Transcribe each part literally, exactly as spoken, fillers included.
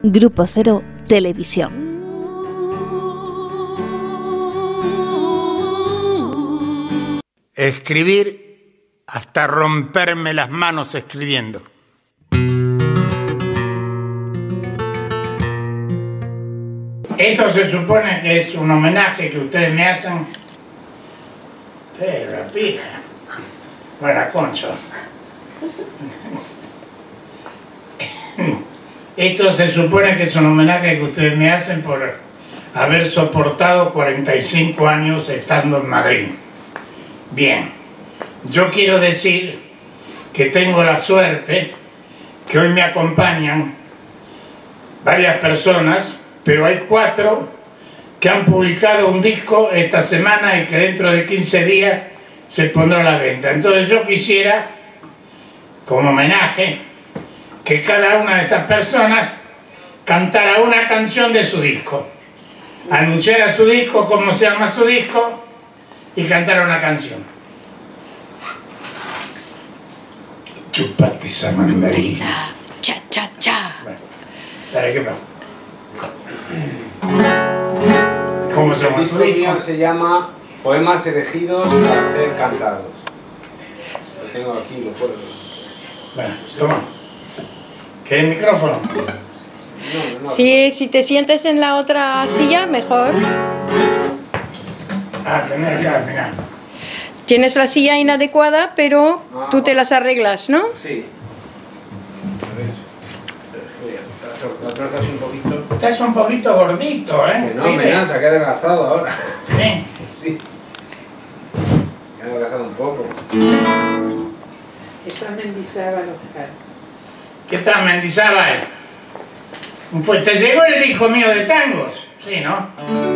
Grupo Cero Televisión. Escribir hasta romperme las manos escribiendo. Esto se supone que es un homenaje que ustedes me hacen. Pero la pija. Para Concho. Esto se supone que es un homenaje que ustedes me hacen por haber soportado cuarenta y cinco años estando en Madrid. Bien, yo quiero decir que tengo la suerte que hoy me acompañan varias personas, pero hay cuatro que han publicado un disco esta semana y que dentro de quince días se pondrá a la venta. Entonces yo quisiera, como homenaje, que cada una de esas personas cantara una canción de su disco, anunciara su disco, cómo se llama su disco, y cantara una canción. Chupate esa mandarina. Cha, cha, cha. Bueno, dale, ¿qué pasa? ¿Cómo se llama El su disco disco? mío se llama Poemas elegidos para ser cantados. Lo tengo aquí, lo puedo. Bueno, toma. ¿Quieres el micrófono? No, no. Sí, si te sientes en la otra silla, mejor. Ah, tenés acá, mirá. Tienes la silla inadecuada, pero Ah, tú te las arreglas, ¿no? Sí. A ver. La trozas un poquito. Estás un poquito gordito, ¿eh? Que no, ¿Viste? amenaza, que ha adelgazado ahora. Sí. Sí. Me ha adelgazado un poco. Está Mendizábal, Oscar. ¿Qué tal, Mendizábal? Pues te llegó el disco mío de tangos. Sí, ¿no?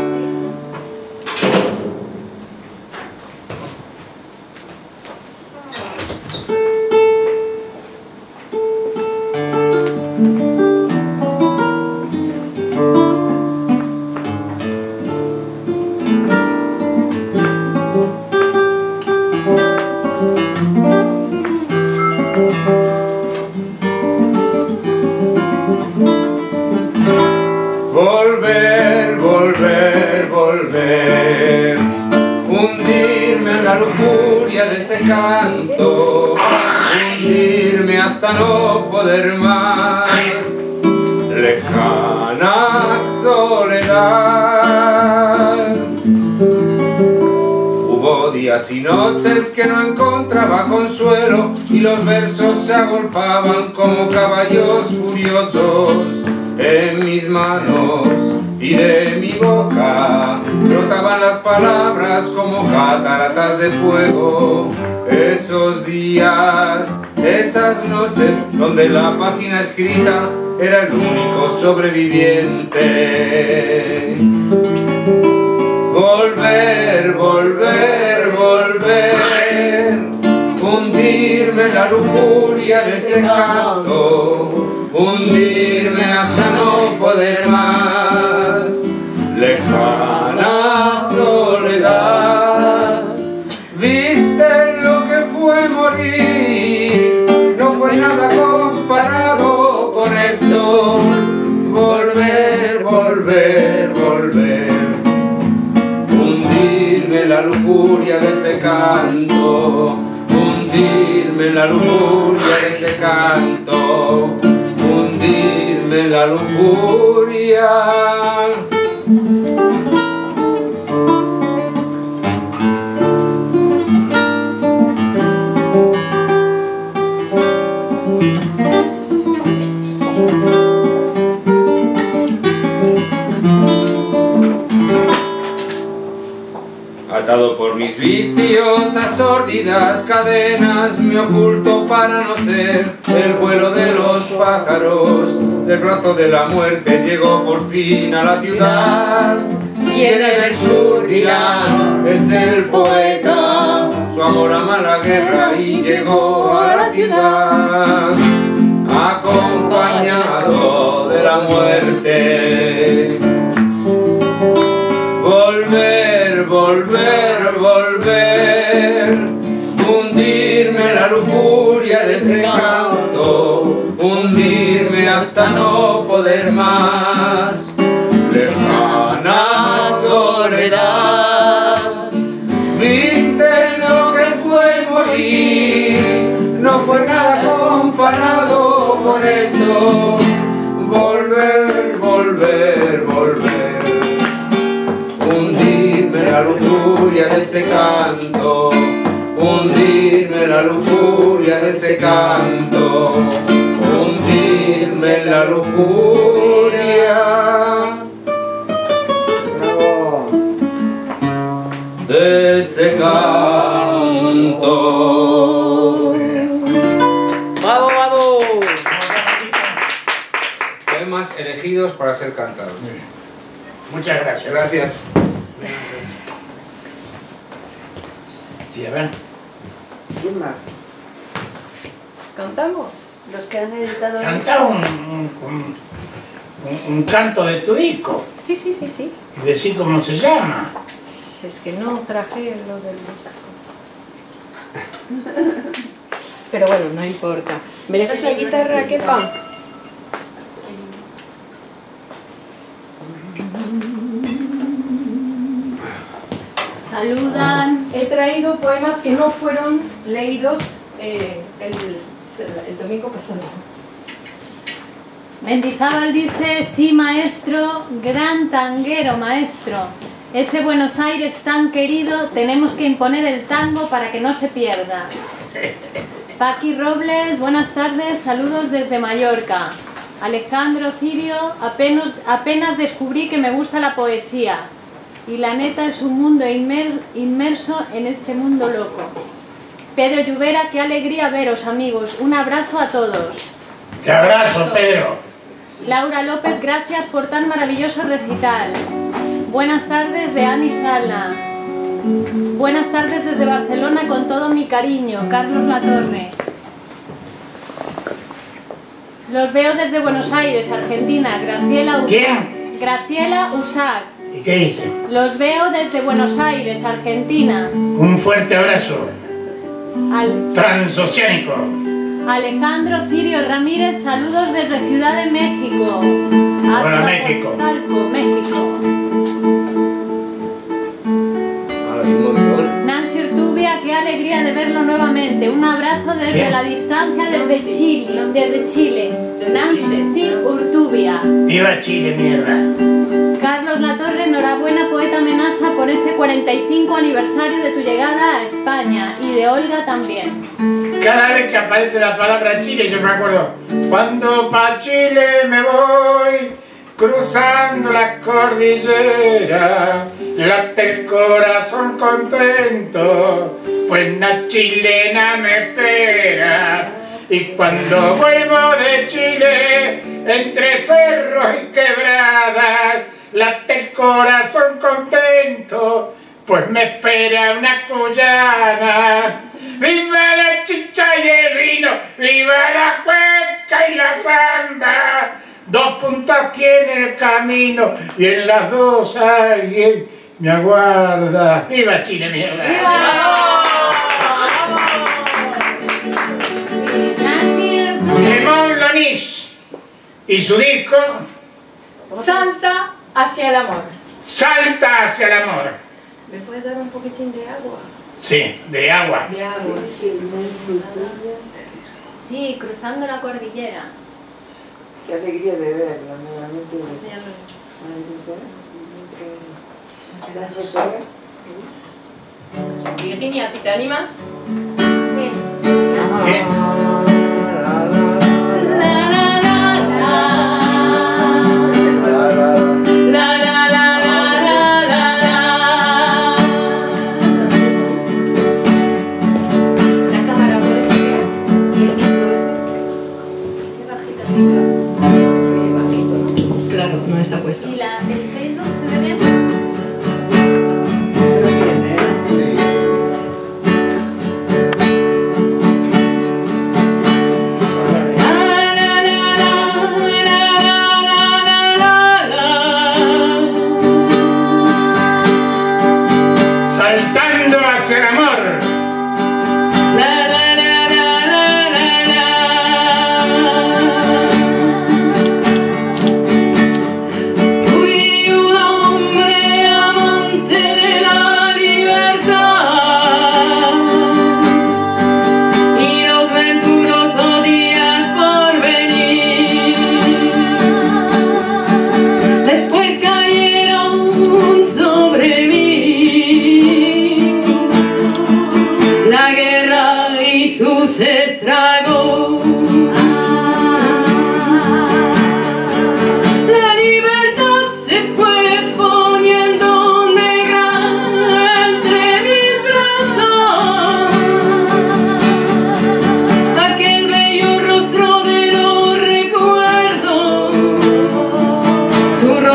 Volver, volver, volver, hundirme en la lujuria de ese canto, hundirme hasta no poder más, lejana soledad. Hubo días y noches que no encontraba consuelo y los versos se agolpaban como caballos furiosos en mis manos, y de mi boca brotaban las palabras como cataratas de fuego. Esos días, esas noches, donde la página escrita era el único sobreviviente. Volver, volver, volver, hundirme en la lujuria de ese canto, hundirme hasta no poder más, lejana soledad. Viste lo que fue morir, no fue nada comparado con esto. Volver, volver, volver, hundirme en la lujuria de ese canto, hundirme en la lujuria de ese canto, hundirme en la lujuria. Atado por mis vicios a sórdidas cadenas, me oculto para no ser el vuelo de los pájaros. Del brazo de la muerte llegó por fin a la ciudad. Viene del sur de Irán, es el poeta, su amor ama la guerra y llegó a la ciudad, acompañado de la muerte. Volver, volver, volver, hundirme en la lujuria de ese canto, hundirme hasta no poder más. más. Lejana soledad, viste lo que fue morir, no fue nada comparado con eso. Volver, volver, volver, hundirme en la lujuria de ese canto, hundirme en la lujuria de ese canto, hundirme en la lujuria de ese canto. ¡Bravo, bravo! Poemas elegidos para ser cantados. Muchas gracias. Gracias. Sí, a ver. ¿Quién más? ¿Cantamos? Los que han editado... Canta un, un, un, un canto de tu disco Sí, sí, sí, sí. y decir cómo se llama. Es que no traje lo del disco. Pero bueno, no importa. ¿Me dejas la guitarra, Kepa? Saludan. He traído poemas que no fueron leídos eh, el, el domingo pasado. Mendizábal dice, sí maestro, gran tanguero maestro. Ese Buenos Aires tan querido, tenemos que imponer el tango para que no se pierda. Paqui Robles, buenas tardes, saludos desde Mallorca. Alejandro Cirio, apenas, apenas descubrí que me gusta la poesía. Y la neta es un mundo inmer, inmerso en este mundo loco. Pedro Lluvera, qué alegría veros amigos, un abrazo a todos. Te abrazo, Pedro. Laura López, gracias por tan maravilloso recital. Buenas tardes de Ani Sala. Buenas tardes desde Barcelona con todo mi cariño, Carlos Latorre. Los veo desde Buenos Aires, Argentina, Graciela Usac. ¿Quién? Graciela Usac. ¿Y qué dice? Los veo desde Buenos Aires, Argentina. Un fuerte abrazo. Al Transoceánico. Alejandro Cirio Ramírez, saludos desde Ciudad de México. Hola, México. Talco, México. Hay un montón. Nancy Urtubia, qué alegría de verlo nuevamente. Un abrazo desde ¿Quién? la distancia, desde Chile. Desde Chile. Nancy Urtubia. Viva Chile, mierda. Carlos Latorre, enhorabuena, poeta amenaza, por ese cuarenta y cinco aniversario de tu llegada a España. Y de Olga también. Cada vez que aparece la palabra Chile, yo me acuerdo. Cuando pa' Chile me voy, cruzando la cordillera, late el corazón contento, pues una chilena me espera. Y cuando vuelvo de Chile, entre cerros y quebradas, late el corazón contento, pues me espera una cuyana. ¡Viva la chicha y el vino! ¡Viva la cueca y la samba! Dos puntas tiene el camino y en las dos alguien me aguarda. ¡Viva Chile, mierda! Lemón Lonich y su disco Salta hacia el amor. Salta hacia el amor. ¿Me puedes dar un poquitín de agua? Sí, de agua. De agua. Sí, cruzando la cordillera. Qué alegría de verla, nuevamente. Eso ya lo he hecho. Virginia, si te animas. ¿Qué? ¿Qué? La cámara puede ver. ¿Y el micro ese? Qué bajita. Se oye bajito, ¿no? Claro, no está puesto. ¿Y la, el Facebook se ve bien? Saltando hacia el amor.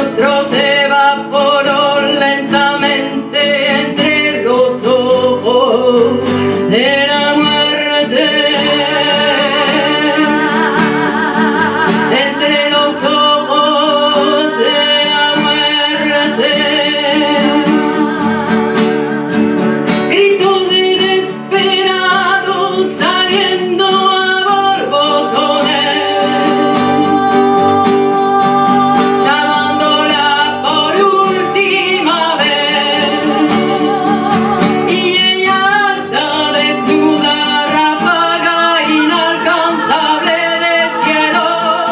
rostro se evaporó lentamente entre los ojos de la muerte. Entre los ojos de la muerte. Gritos desesperados saliendo a borbotones, llamándola por última vez. Y ella alta, desnuda, ráfaga inalcanzable del cielo,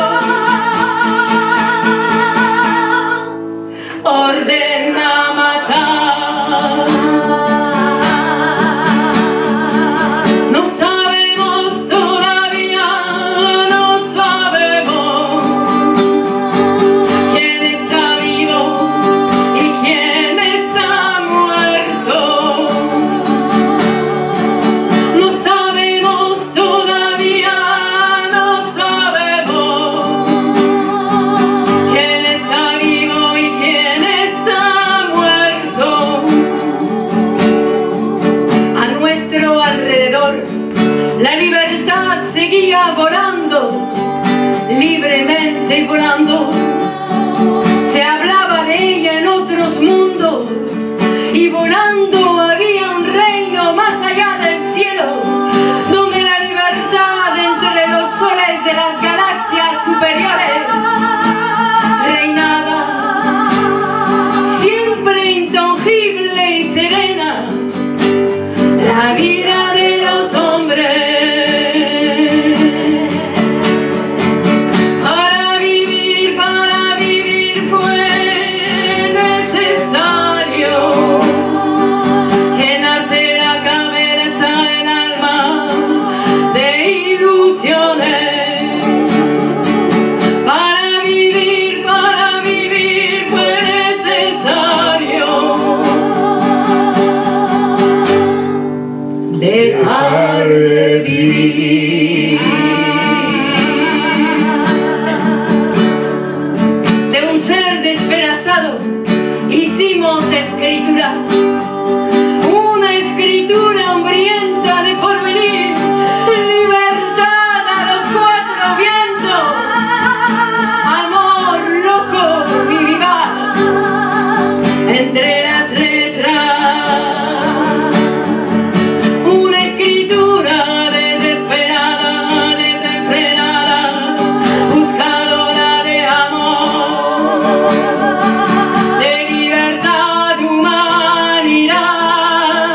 ordena matar. No sabemos todavía, no sabemos quién está vivo y quién está muerto. No sabemos todavía, no sabemos quién está vivo y quién está muerto. A nuestro alrededor la libertad seguía volando, libremente volando. Se hablaba de ella en otros mundos y volando había un reino más allá del cielo, donde la libertad entre los soles de las galaxias superiores reinaba, siempre intangible y serena, la vida de los hombres. Para vivir, para vivir fue necesario llenarse la cabeza, el alma de ilusiones. Para vivir, para vivir fue necesario dejar de vivir. De un ser despedazado hicimos escritura, una escritura hambrienta de porvenir, libertad a los cuatro vientos, amor loco y vivaz entre las letras. Una escritura desesperada, desenfrenada, buscadora de amor, de libertad, humanidad.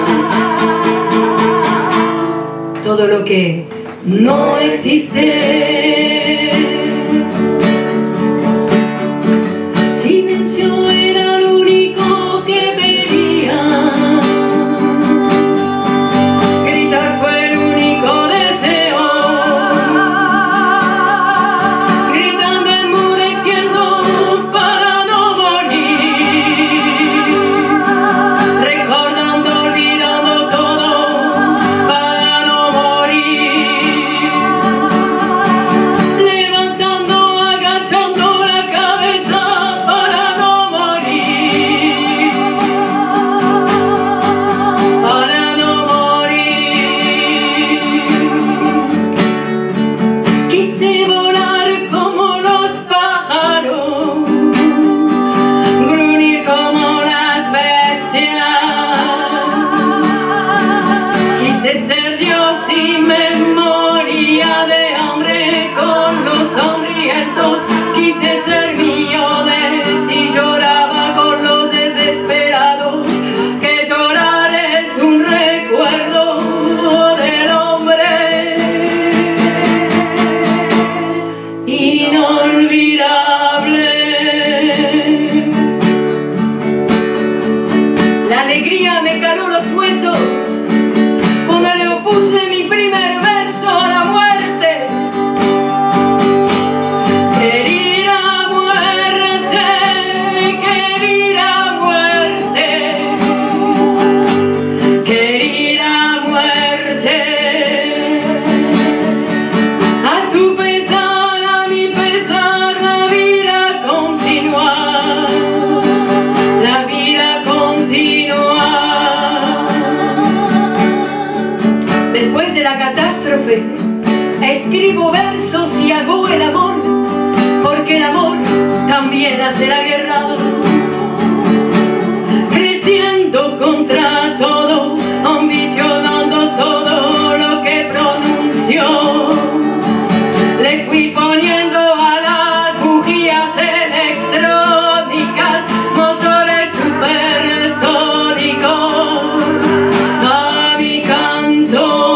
Todo lo que no existe. Silencio era lo único que pedía. Gritar fue el único deseo. Gritando, enmudeciendo para no morir. Recordando, olvidando todo para no morir. apóstrofe, escribo versos y hago el amor, porque el amor también hace la guerra. Creciendo contra todo, ambicionando todo lo que pronunció, le fui poniendo a las bujías electrónicas motores supersónicos a mi canto,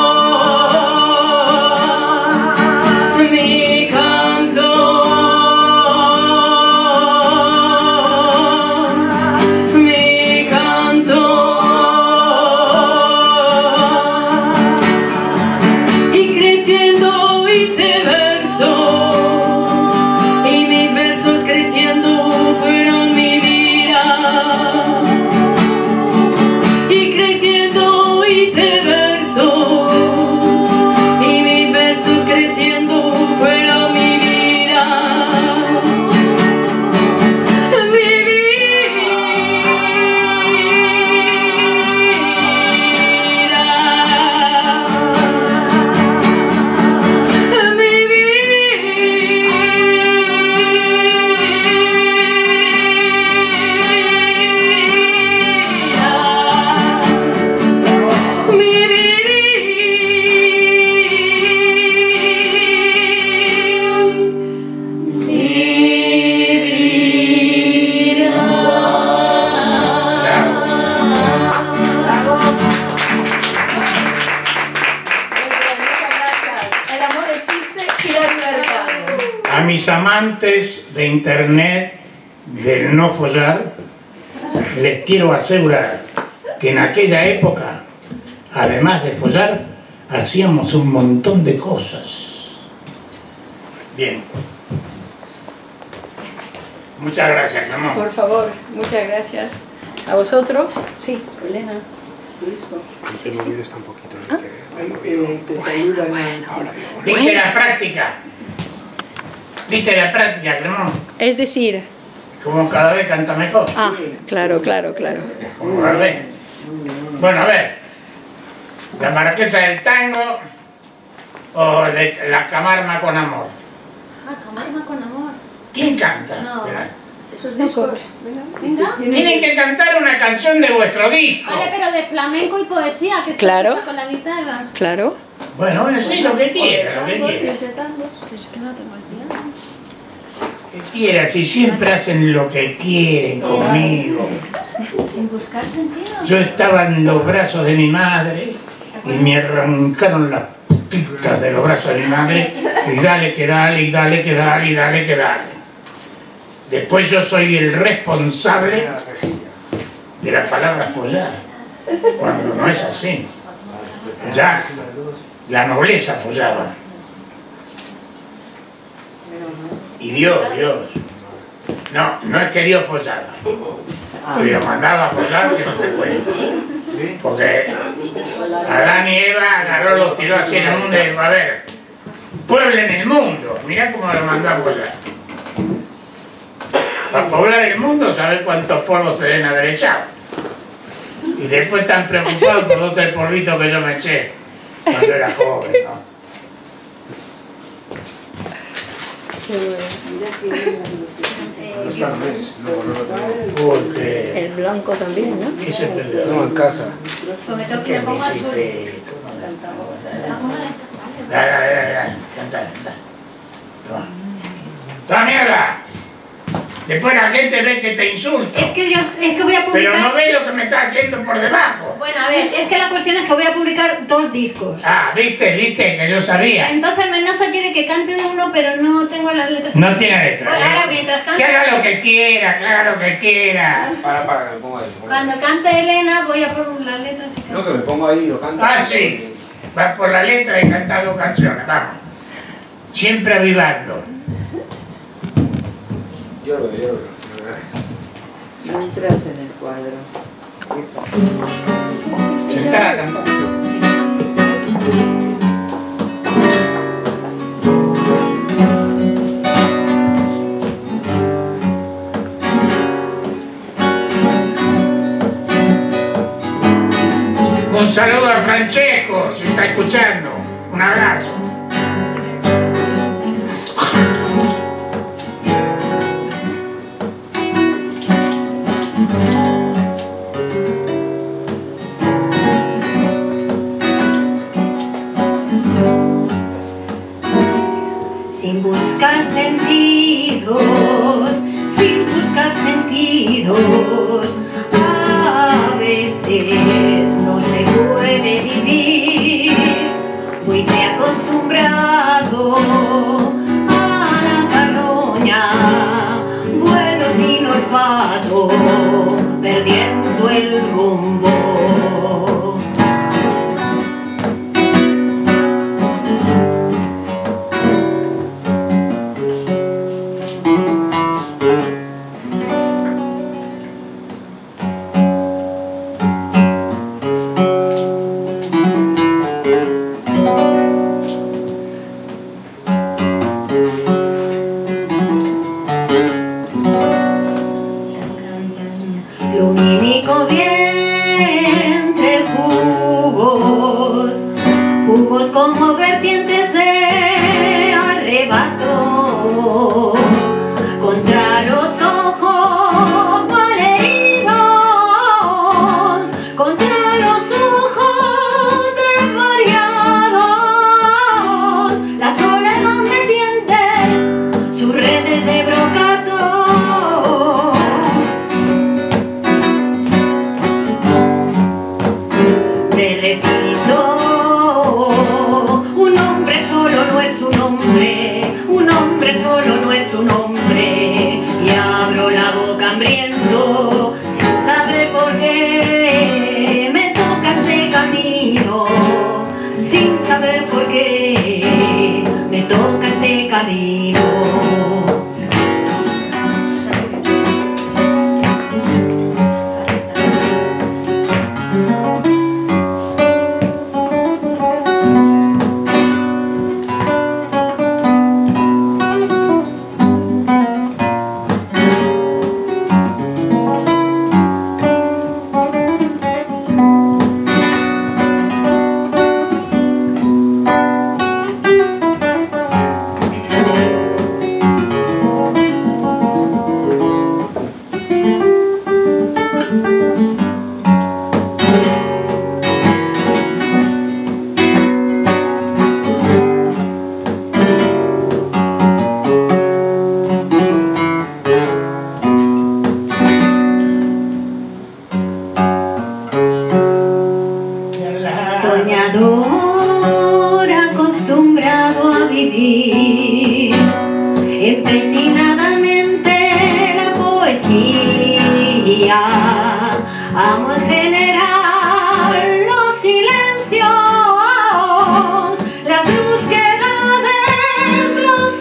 mi canto, mi canto. Y creciendo hice versos, y mis versos creciendo fueron mi vida. Y creciendo hice versos, y mis versos creciendo fueron mi vida. Mi vida, mi vida, mi el amor existe y la libertad. A mis amantes de internet, del no follar, les quiero asegurar que en aquella época, además de follar, hacíamos un montón de cosas. Bien. Muchas gracias, Clamón. Por favor, muchas gracias. A vosotros. Sí. Elena, tu disco. Sí, sí. Está un poquito, ¿Ah? Te, te saluda. ¿Viste la práctica? ¿Viste la práctica, Clamón? Es decir, Como cada vez canta mejor. ah, claro, claro, claro. Como cada vez. Bueno, a ver. La Marquesa del Tango o de La Camarma con Amor. Ah, Camarma con amor. ¿Quién canta? No. Espera. Esos discos. Venga. Venga. Tienen que cantar una canción de vuestro disco. Vale, pero de flamenco y poesía, que se Claro. toca con la guitarra. Claro. Bueno, bueno, sí, lo que quiera, lo que Tangos, quiera. desde tangos. Pero es que no tengo el piano. Lo que quiera, si siempre hacen lo que quieren conmigo. En buscar sentido. Yo estaba en los brazos de mi madre y me arrancaron las putitas de los brazos de mi madre y dale que dale, y dale que dale, y dale que dale. Después yo soy el responsable de la palabra follar, cuando no es así. Ya, la nobleza follaba. Y Dios, Dios. No, no es que Dios follaba. Dios mandaba a follar que no te cuento. Porque Adán y Eva agarró, los tiró así en el mundo y dijo, a ver, pueblen el mundo. Mirá cómo lo mandó a follar. Para poblar el mundo, saber cuántos polvos se deben haber echado. Y después están preocupados por dos tres polvitos que yo me eché cuando era joven, ¿no? Mira que bien la Porque El blanco también, ¿no? ese perdedor. No, en casa. Pues me tengo que ¿Qué le pongo me azul. hiciste? La pongo de esta, Dale, dale, dale, dale, canta, canta. Toma. ¡Toma mierda! Después la gente ve que te insulto. Es que yo es que voy a publicar. Pero no ve lo que me está haciendo por debajo. Bueno, a ver, es que la cuestión es que voy a publicar dos discos. Ah, viste, viste, que yo sabía. Entonces Menaza quiere que cante de uno, pero no tengo las letras. No tiene letra. Bueno, ahora ¿eh? mientras canta. Que haga lo que quiera, que haga lo que quiera. Para, para, que me pongo ahí. Cuando cante Elena voy a por las letras y No, canto. que me pongo ahí y lo canto. Ah, sí. Va por la letra y canta dos canciones, vamos. Siempre avivando. Yo lo veo, yo lo veo. No entras en el cuadro. Sentada cantando. Un saludo a Francesco, si está escuchando. Un abrazo. Sin buscar sentidos, sin buscar sentidos, a veces no se puede vivir. Muy te acostumbrado a la carroña, vuelo sin olfato, perdiendo el rumbo. Lumínico vientre, jugos, jugos como vertientes de arrebato, contra los ojos malheridos, contra los ojos desvariados, la soledad me tiende sus redes de brocato. Solo no es un hombre, y abro la boca hambriento sin saber por qué me toca este camino, sin saber por qué me toca este camino. Soñador acostumbrado a vivir empecinadamente la poesía, amo en general los silencios, las brusquedades, los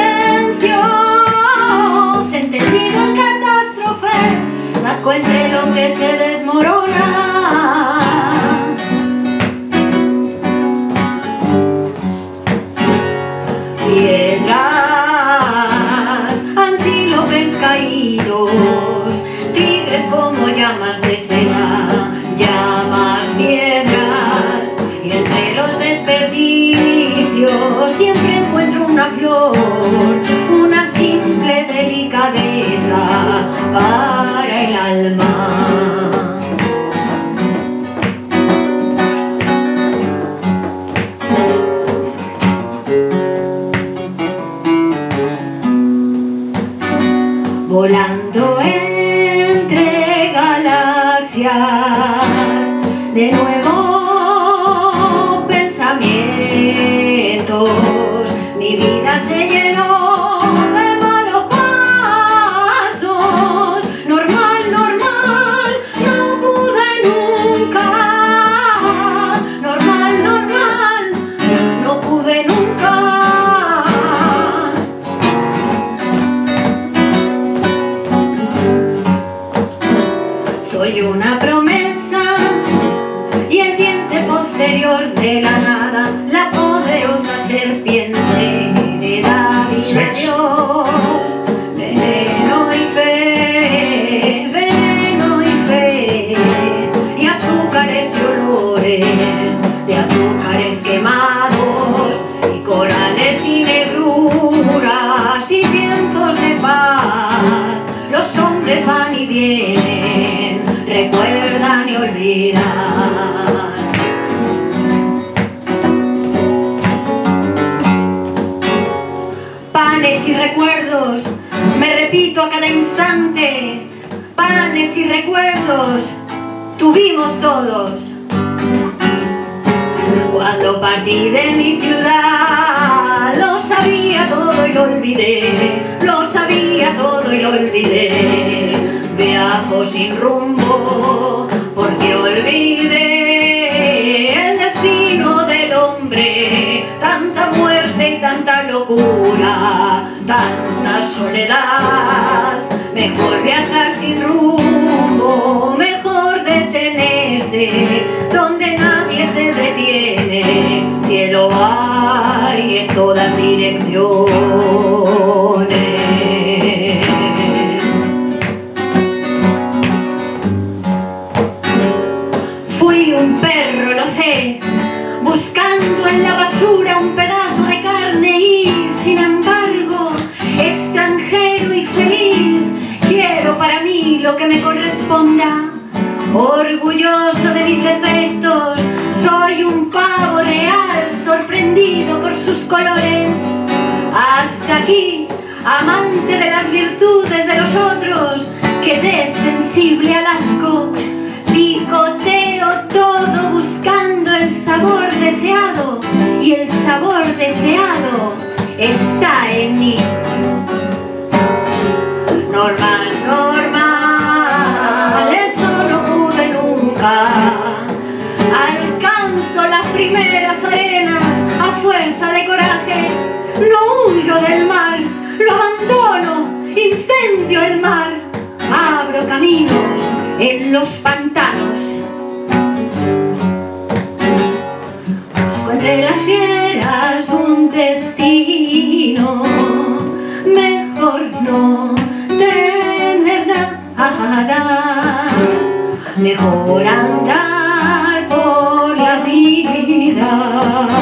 silencios, entendido en catástrofes, nazco entre lo que se desmorona. Piedras, antílopes caídos, tigres como llamas de seda, llamas, piedras, y entre los desperdicios siempre encuentro una flor, una simple delicadeza para el alma. Volando entre galaxias, de nuevo pensamientos, mi vida se llenó de malos pasos, normal, normal, no pude nunca, normal, normal, no pude nunca. Soy una promesa y el diente posterior de la nada, la poderosa serpiente de la vida a Dios. Veneno y fe, veneno y fe, y azúcares y olores de azúcares quemados. olvidar. Panes y recuerdos, me repito a cada instante, panes y recuerdos, tuvimos todos. Cuando partí de mi ciudad, lo sabía todo y lo olvidé, lo sabía todo y lo olvidé. Viajo sin rumbo, porque olvidé el destino del hombre, tanta muerte y tanta locura, tanta soledad. Mejor viajar sin rumbo, mejor detenerse donde nadie se detiene. Cielo hay en todas direcciones. Fui un perro, lo sé, buscando en la basura un pedazo de carne y, sin embargo, extranjero y feliz, quiero para mí lo que me corresponda. Orgulloso de mis defectos, soy un pavo real, sorprendido por sus colores. Hasta aquí, amante de las virtudes de los otros, quedé sensible al asco. Picoteo todo buscando el sabor deseado, y el sabor deseado está en mí. Normal, normal, eso no pude nunca. Alcanzo las primeras arenas a fuerza de coraje. No huyo del mar, lo abandono, incendio el mar. Abro caminos en los pantanos. Busco entre las fieras un destino. Mejor no tener nada, mejor andar por la vida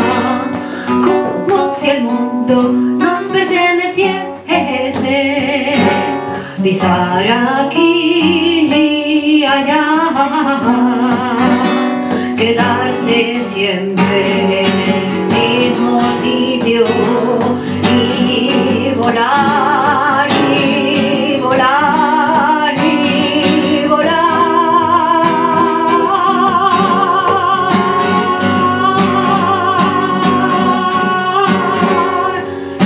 como si el mundo nos perteneciese. Pisar aquí y allá, quedarse siempre en el mismo sitio y volar y volar y volar. Y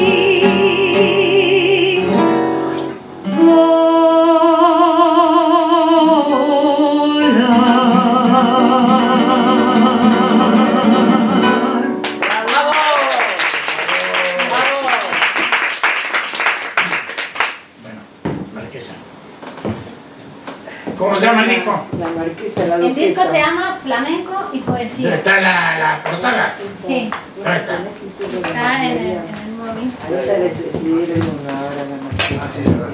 ¿Cómo se llama el disco? La marquesa, la El duquesa. disco se llama Flamenco y Poesía. ¿Está la, la portada? Sí, ¿Dónde está? está en el, en el móvil. Ahorita les escribieron una ahora la marquesa. Ah, sí, es verdad.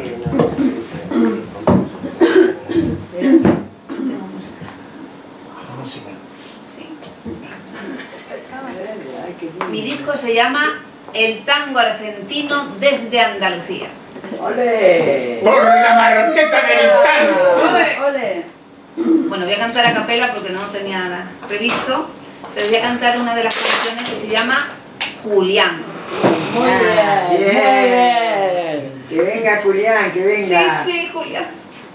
Mi disco se llama El tango argentino desde Andalucía. ¡Ole! Por la marroqueta del tango. ¡Ole! Bueno, voy a cantar a capela porque no tenía nada previsto, pero voy a cantar una de las canciones que se llama Julián. Muy bien, bien. Que venga Julián, que venga. Sí, sí, Julián.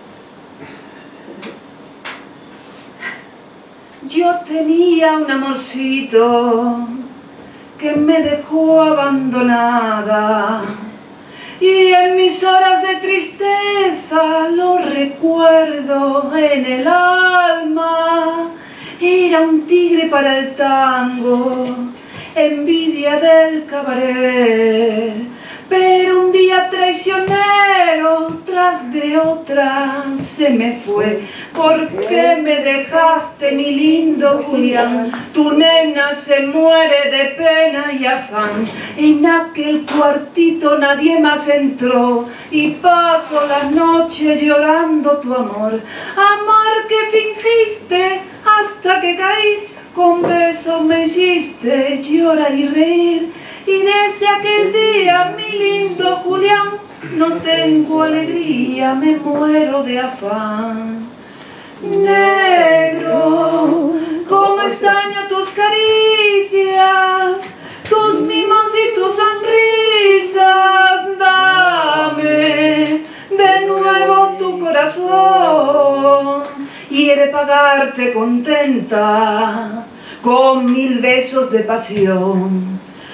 Yo tenía un amorcito que me dejó abandonada, y en mis horas de tristeza lo recuerdo en el alma. Era un tigre para el tango, envidia del cabaret, pero un día traicionero tras de otra se me fue. ¿Por qué me dejaste, mi lindo Julián? Tu nena se muere de pena y afán. En aquel cuartito nadie más entró y paso las noches llorando tu amor. Amor que fingiste hasta que caí, con besos me hiciste llorar y reír. Y desde aquel día, mi lindo Julián, no tengo alegría, me muero de afán. negro, como extraño tus caricias, tus mimos y tus sonrisas. Dame de nuevo tu corazón y he de pagarte contenta con mil besos de pasión.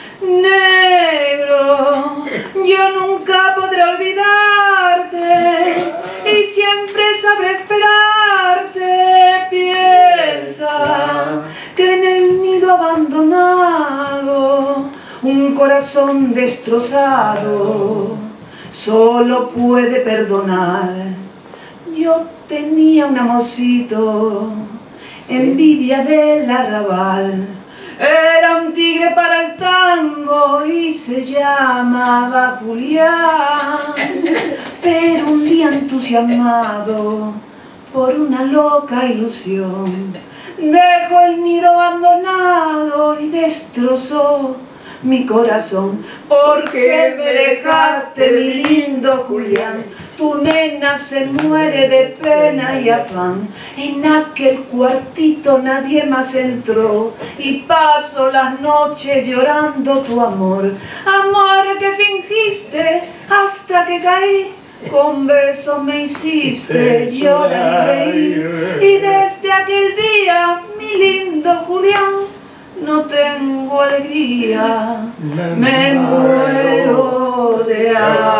Negro, yo nunca podré olvidarte y siempre sabré esperarte. Piensa que en el nido abandonado un corazón destrozado solo puede perdonar. Yo tenía un amorcito, envidia del arrabal. Era un tigre para el tango y se llamaba Julián. Pero un día entusiasmado por una loca ilusión, dejó el nido abandonado y destrozó mi corazón. Porque me dejaste, mi lindo Julián. Tu nena se muere de pena y afán. En aquel cuartito nadie más entró y paso las noches llorando tu amor. Amor que fingiste hasta que caí. Con besos me hiciste llorar y reír. Y desde aquel día, mi lindo Julián, no tengo alegría, me muero de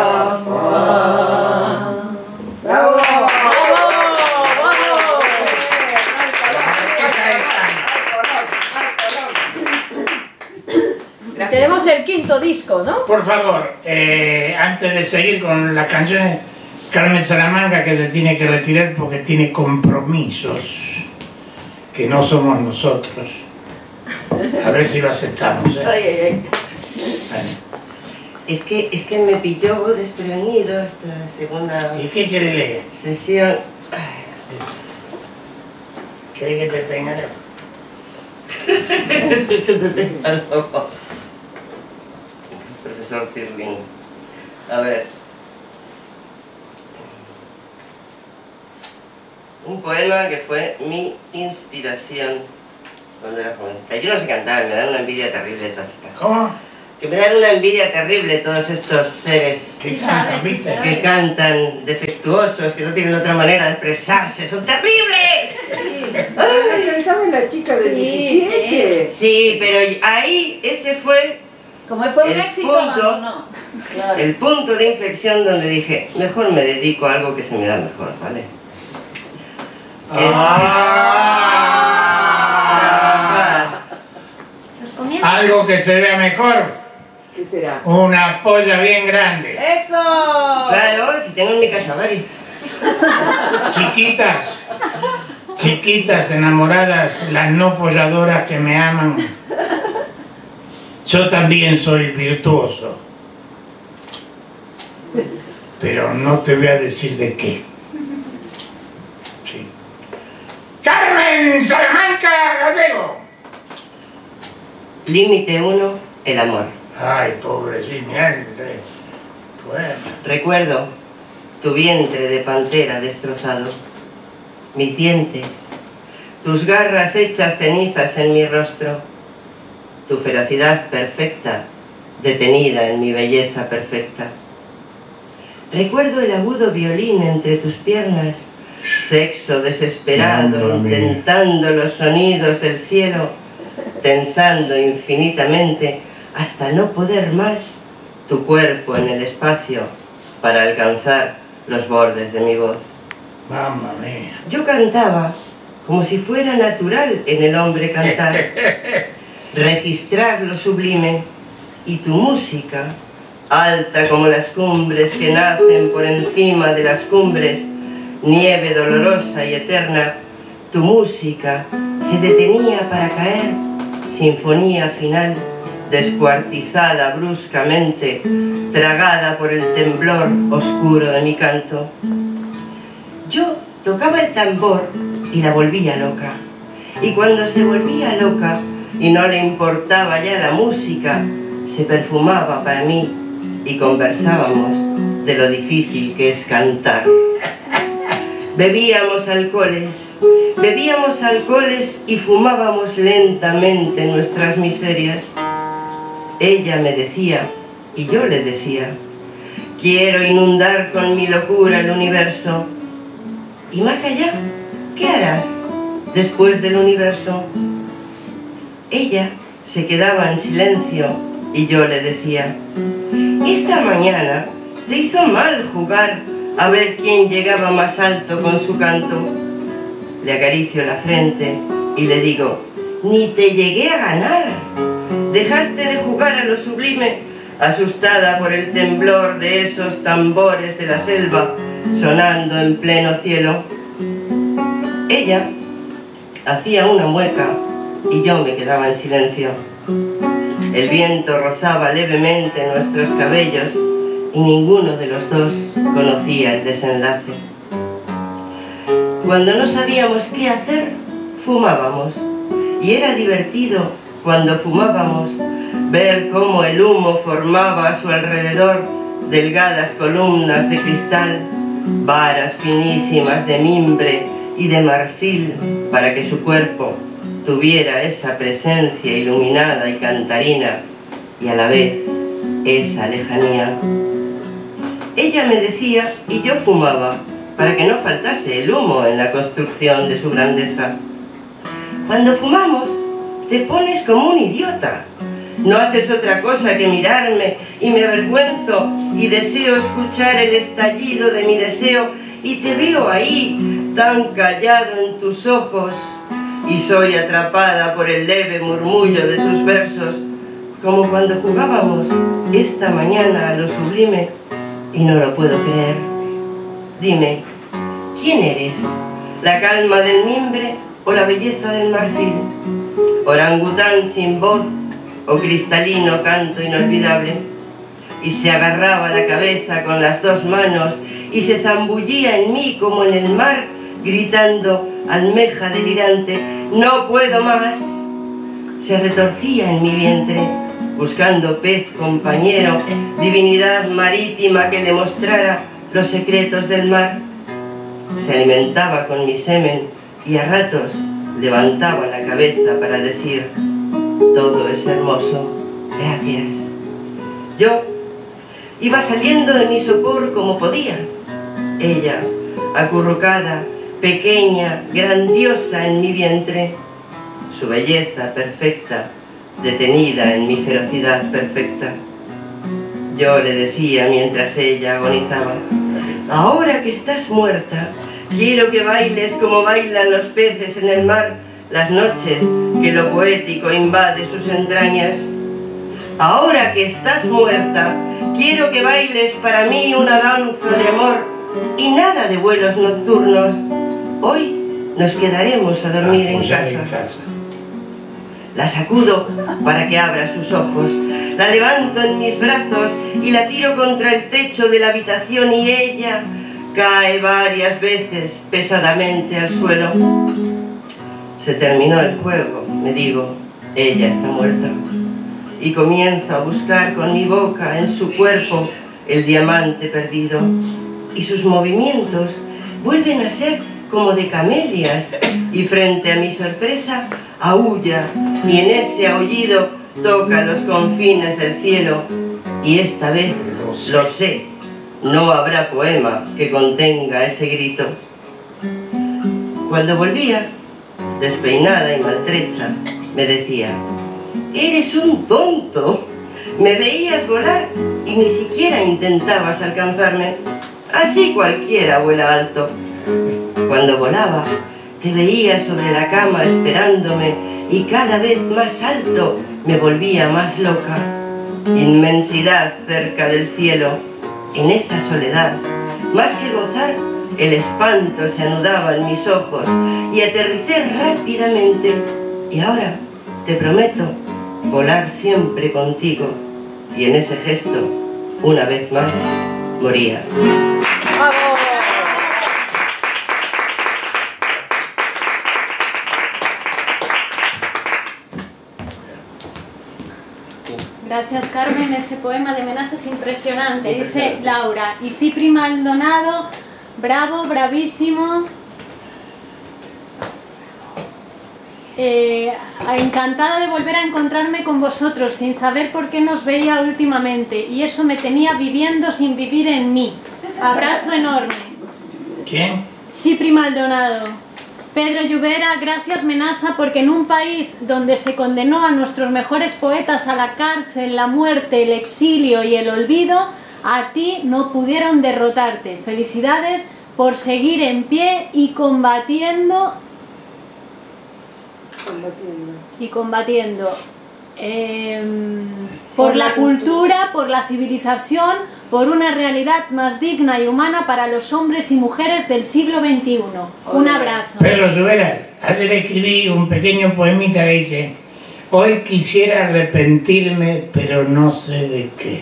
afán. ¡Bravo! Tenemos el quinto disco, ¿no? Por favor, eh, antes de seguir con las canciones, Carmen Salamanca, que se tiene que retirar porque tiene compromisos que no somos nosotros. A ver si lo aceptamos, ¿eh? Ay, ay, ay. Vale. Es que, es que me pilló desprevenido esta segunda ¿Y qué quiere leer? sesión. Ay. ¿Quiere que te tenga? Profesor Pirlin. A ver. Un poema que fue mi inspiración cuando era jovencita. Yo no sé cantar, me dan una envidia terrible todas estas cosas. ¿Cómo? Que me dan una envidia terrible todos estos seres ¿Qué cantan, viste? que cantan defectuosos, que no tienen otra manera de expresarse. ¡Son terribles! Ay, estaba la chica de Sí, diecisiete. Sí, pero ahí ese fue Como fue un El éxito, punto- no. Claro. el punto de inflexión donde dije, mejor me dedico a algo que se me da mejor, ¿vale? Ah. Los comienzos. Algo que se vea mejor. ¿Qué será? Una polla bien grande. ¡Eso! Claro, si tengo en mi casa varios. Chiquitas. Chiquitas, enamoradas, las no folladoras que me aman. Yo también soy virtuoso. Pero no te voy a decir de qué. Sí. ¡Carmen Salamanca Gallego! Límite uno, el amor. Ay, pobrecito, Andrés. Bueno. Recuerdo tu vientre de pantera destrozado, mis dientes, tus garras hechas cenizas en mi rostro, tu ferocidad perfecta, detenida en mi belleza perfecta. Recuerdo el agudo violín entre tus piernas, sexo desesperado, intentando los sonidos del cielo, tensando infinitamente hasta no poder más tu cuerpo en el espacio para alcanzar los bordes de mi voz. Mamma mía. Yo cantaba como si fuera natural en el hombre cantar, registrar lo sublime, y tu música, alta como las cumbres que nacen por encima de las cumbres, nieve dolorosa y eterna, tu música se detenía para caer, sinfonía final, descuartizada bruscamente, tragada por el temblor oscuro de mi canto. Yo tocaba el tambor y la volvía loca, y cuando se volvía loca y no le importaba ya la música, se perfumaba para mí y conversábamos de lo difícil que es cantar. Bebíamos alcoholes, bebíamos alcoholes y fumábamos lentamente nuestras miserias. Ella me decía, y yo le decía, quiero inundar con mi locura el universo. ¿Y más allá? ¿Qué harás después del universo? Ella se quedaba en silencio y yo le decía, esta mañana te hizo mal jugar a ver quién llegaba más alto con su canto. Le acaricio la frente y le digo, ni te llegué a ganar. Dejaste de jugar a lo sublime, asustada por el temblor de esos tambores de la selva sonando en pleno cielo. Ella hacía una mueca y yo me quedaba en silencio. El viento rozaba levemente nuestros cabellos y ninguno de los dos conocía el desenlace. Cuando no sabíamos qué hacer, fumábamos, y era divertido cuando fumábamos ver cómo el humo formaba a su alrededor delgadas columnas de cristal, varas finísimas de mimbre y de marfil para que su cuerpo tuviera esa presencia iluminada y cantarina y a la vez esa lejanía. Ella me decía y yo fumaba para que no faltase el humo en la construcción de su grandeza. Cuando fumamos te pones como un idiota. No haces otra cosa que mirarme y me avergüenzo y deseo escuchar el estallido de mi deseo y te veo ahí tan callado en tus ojos y soy atrapada por el leve murmullo de tus versos como cuando jugábamos esta mañana a lo sublime y no lo puedo creer. Dime, ¿quién eres? ¿La calma del mimbre o la belleza del marfil? ¿Orangután sin voz o cristalino canto inolvidable? Y se agarraba la cabeza con las dos manos y se zambullía en mí como en el mar, gritando, almeja delirante, ¡no puedo más! Se retorcía en mi vientre, buscando pez compañero, divinidad marítima que le mostrara los secretos del mar. Se alimentaba con mi semen y a ratos levantaba la cabeza para decir, todo es hermoso, gracias. Yo iba saliendo de mi sopor como podía. Ella, acurrucada, pequeña, grandiosa en mi vientre, su belleza perfecta, detenida en mi ferocidad perfecta. Yo le decía mientras ella agonizaba, ahora que estás muerta, quiero que bailes como bailan los peces en el mar las noches que lo poético invade sus entrañas. Ahora que estás muerta, quiero que bailes para mí una danza de amor y nada de vuelos nocturnos. Hoy nos quedaremos a dormir en casa. La sacudo para que abra sus ojos, la levanto en mis brazos y la tiro contra el techo de la habitación y ella cae varias veces pesadamente al suelo. Se terminó el juego, me digo, ella está muerta. Y comienzo a buscar con mi boca en su cuerpo el diamante perdido. Y sus movimientos vuelven a ser como de camelias y frente a mi sorpresa aúlla y en ese aullido toca los confines del cielo y esta vez lo sé, no habrá poema que contenga ese grito. Cuando volvía, despeinada y maltrecha, me decía, eres un tonto, me veías volar y ni siquiera intentabas alcanzarme, así cualquiera vuela alto. Cuando volaba, te veía sobre la cama esperándome y cada vez más alto me volvía más loca. Inmensidad cerca del cielo, en esa soledad, más que gozar, el espanto se anudaba en mis ojos y aterricé rápidamente. Y ahora, te prometo, volar siempre contigo. Y en ese gesto, una vez más, moría. ¡Bravo! Gracias, Carmen. Ese poema de Menas es impresionante. Dice Laura, y Cipri Maldonado Bravo, bravísimo. Eh, encantada de volver a encontrarme con vosotros, sin saber por qué nos veía últimamente, y eso me tenía viviendo sin vivir en mí. Abrazo enorme. ¿Quién? Cipri Maldonado. Pedro Lluvera, gracias Menasa, porque en un país donde se condenó a nuestros mejores poetas a la cárcel, la muerte, el exilio y el olvido, a ti no pudieron derrotarte. Felicidades por seguir en pie y combatiendo Combatiendo. y combatiendo eh, por la cultura, por la civilización, por una realidad más digna y humana para los hombres y mujeres del siglo veintiuno. Un abrazo. Pedro Lluvera, ayer escribí un pequeño poemita que dice: hoy quisiera arrepentirme, pero no sé de qué.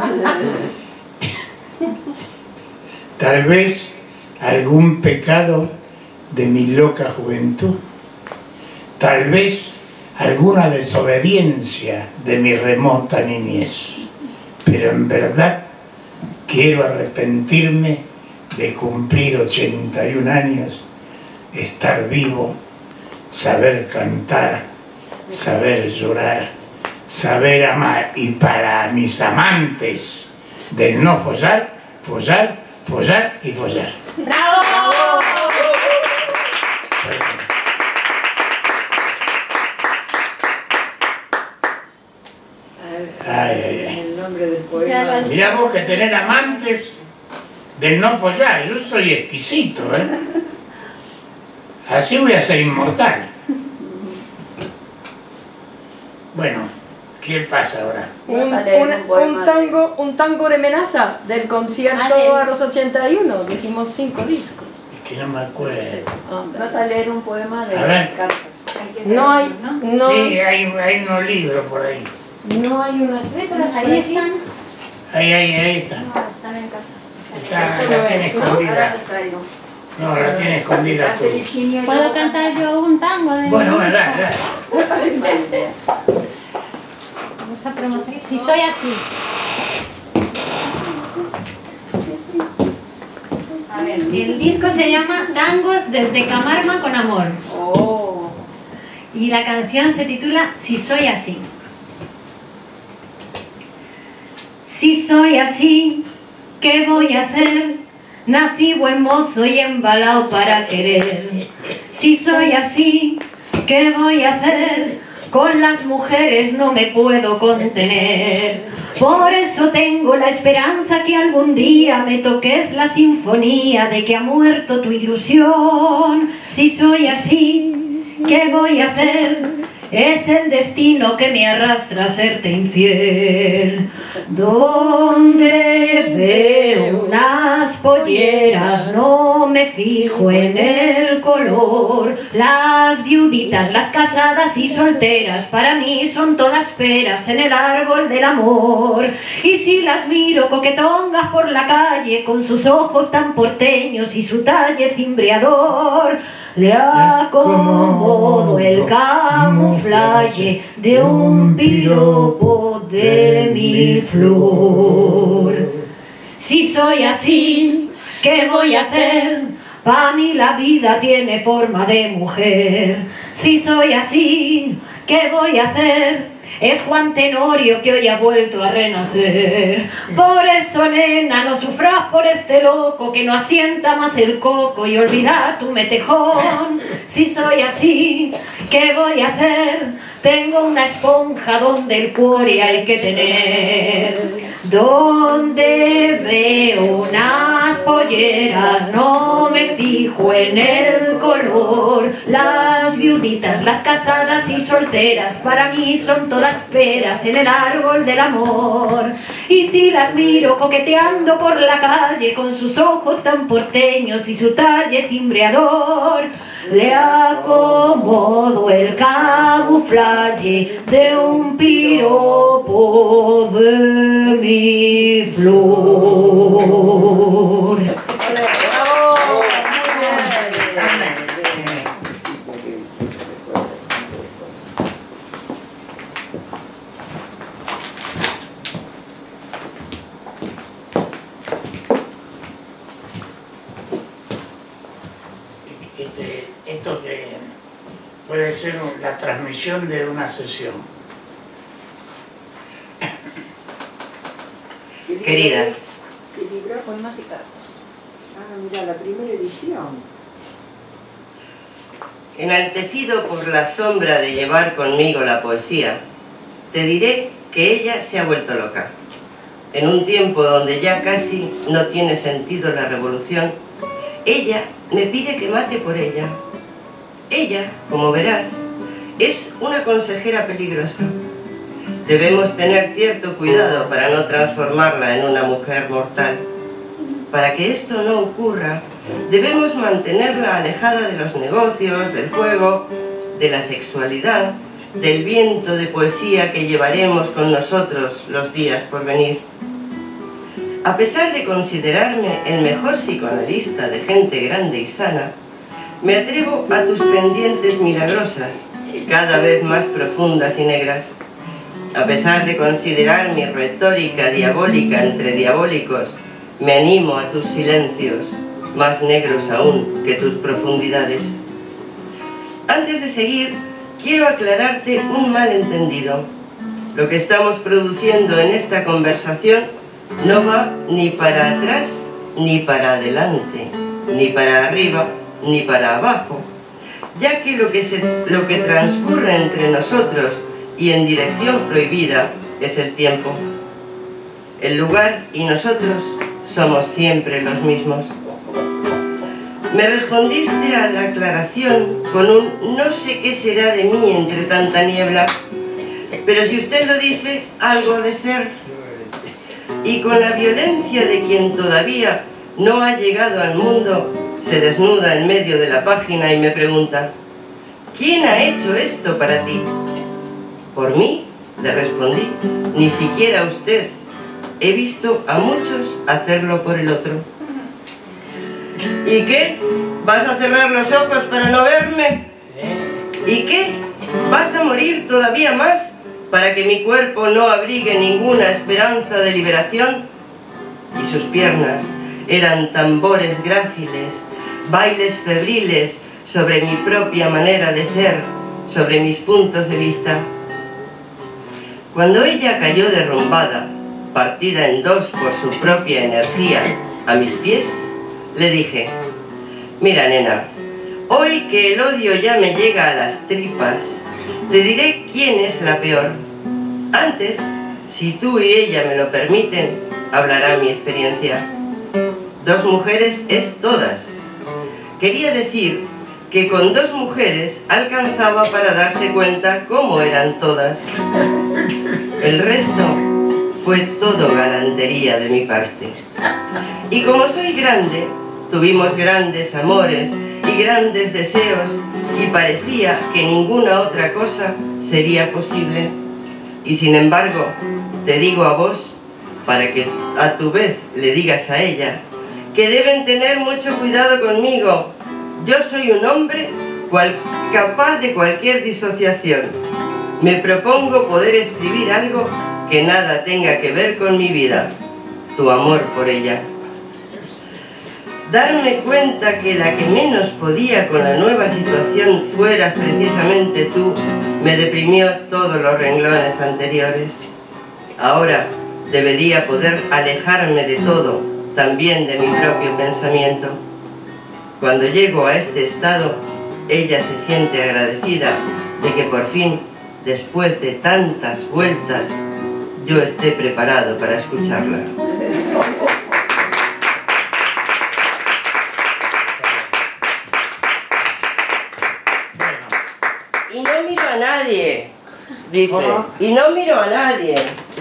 Tal vez algún pecado de mi loca juventud. Tal vez alguna desobediencia de mi remota niñez. Pero en verdad quiero arrepentirme de cumplir ochenta y un años, estar vivo, saber cantar, saber llorar, saber amar, y para mis amantes del no follar, follar, follar y follar. ¡Bravo! Ay, ay, ay. El nombre del poema. Ya lo has- Mirá vos que tener amantes del no follar, yo soy exquisito, ¿eh? Así voy a ser inmortal. Bueno, ¿qué pasa ahora? Un, Vas a leer un- un poema un de- tango, un tango de Menaza del concierto Ale. a los ochenta y uno, que hicimos cinco discos. Es que no me acuerdo. Anda. Vas a leer un poema de A ver. Carlos. No hay, no, Sí, hay, hay unos libros por ahí. no hay unas letras por Ahí aquí. están. Ahí, ahí, ahí está. No, están en casa. Está, Eso la no tiene es, ¿no? escondida. No, la tiene escondida tú. ¿Puedo cantar yo un tango de Bueno, mi bueno, disco? dale, dale. Vamos a promocionar. Si soy así. A ver, el disco se llama Tangos desde Camarma con amor. Oh. Y la canción se titula Si soy así. Si soy así, ¿qué voy a hacer? Nací buen mozo y embalao para querer. Si soy así, ¿qué voy a hacer? Con las mujeres no me puedo contener. Por eso tengo la esperanza que algún día me toques la sinfonía de que ha muerto tu ilusión. Si soy así, ¿qué voy a hacer? Es el destino que me arrastra a serte infiel. Donde veo unas polleras no me fijo en el color. Las viuditas, las casadas y solteras para mí son todas peras en el árbol del amor. Y si las miro coquetongas por la calle con sus ojos tan porteños y su talle cimbreador, le acomodo el camuflaje de un piropo de mi flor. Si soy así, ¿qué voy a hacer? Pa' mí la vida tiene forma de mujer. Si soy así, ¿qué voy a hacer? Es Juan Tenorio que hoy ha vuelto a renacer. Por eso, nena, no sufras por este loco que no asienta más el coco y olvida tu metejón. Si soy así, ¿qué voy a hacer? Tengo una esponja donde el cuore hay que tener. Donde veo unas polleras no me fijo en el color. Las viuditas, las casadas y solteras para mí son todas peras en el árbol del amor. Y si las miro coqueteando por la calle con sus ojos tan porteños y su talle cimbreador, le acomodo el camuflaje de un piropo de mi flor. este, esto que puede ser la transmisión de una sesión. Querida. ¿Qué libro? Poemas y cartas. Ah, mira, la primera edición. Enaltecido por la sombra de llevar conmigo la poesía, te diré que ella se ha vuelto loca. En un tiempo donde ya casi no tiene sentido la revolución, ella me pide que mate por ella. Ella, como verás, es una consejera peligrosa. Debemos tener cierto cuidado para no transformarla en una mujer mortal. Para que esto no ocurra, debemos mantenerla alejada de los negocios, del juego, de la sexualidad, del viento de poesía que llevaremos con nosotros los días por venir. A pesar de considerarme el mejor psicoanalista de gente grande y sana, me atrevo a tus pendientes milagrosas, cada vez más profundas y negras. A pesar de considerar mi retórica diabólica entre diabólicos, me animo a tus silencios, más negros aún que tus profundidades. Antes de seguir, quiero aclararte un malentendido. Lo que estamos produciendo en esta conversación no va ni para atrás ni para adelante, ni para arriba ni para abajo, ya que lo que, se, lo que transcurre entre nosotros y en dirección prohibida es el tiempo. El lugar y nosotros somos siempre los mismos. Me respondiste a la aclaración con un no sé qué será de mí entre tanta niebla, pero si usted lo dice, algo ha de ser. Y con la violencia de quien todavía no ha llegado al mundo, se desnuda en medio de la página y me pregunta: ¿quién ha hecho esto para ti? Por mí, le respondí, ni siquiera usted. He visto a muchos hacerlo por el otro. ¿Y qué? ¿Vas a cerrar los ojos para no verme? ¿Y qué? ¿Vas a morir todavía más para que mi cuerpo no abrigue ninguna esperanza de liberación? Y sus piernas eran tambores gráciles, bailes febriles sobre mi propia manera de ser, sobre mis puntos de vista. Cuando ella cayó derrumbada, partida en dos por su propia energía, a mis pies, le dije: mira, nena, hoy que el odio ya me llega a las tripas, te diré quién es la peor. Antes, si tú y ella me lo permiten, hablará mi experiencia. Dos mujeres es todas. Quería decir que con dos mujeres alcanzaba para darse cuenta cómo eran todas. El resto fue todo galantería de mi parte. Y como soy grande, tuvimos grandes amores y grandes deseos, y parecía que ninguna otra cosa sería posible. Y sin embargo, te digo a vos, para que a tu vez le digas a ella, que deben tener mucho cuidado conmigo. Yo soy un hombre cual, capaz de cualquier disociación. Me propongo poder escribir algo que nada tenga que ver con mi vida, tu amor por ella. Darme cuenta que la que menos podía con la nueva situación fueras precisamente tú, me deprimió todos los renglones anteriores. Ahora debería poder alejarme de todo, también de mi propio pensamiento. Cuando llego a este estado, ella se siente agradecida de que por fin, después de tantas vueltas, yo esté preparado para escucharla. Y no miro a nadie, dice, y no miro a nadie.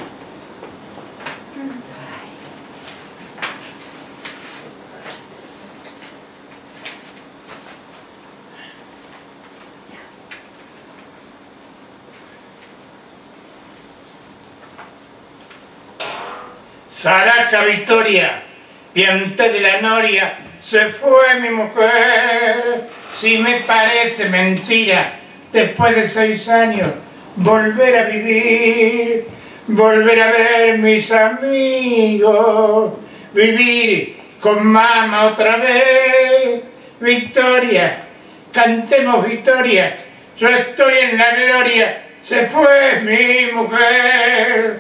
Saraca Victoria, piante de la noria, se fue mi mujer. Si me parece mentira, después de seis años, volver a vivir, volver a ver mis amigos, vivir con mamá otra vez. Victoria, cantemos victoria, yo estoy en la gloria, se fue mi mujer.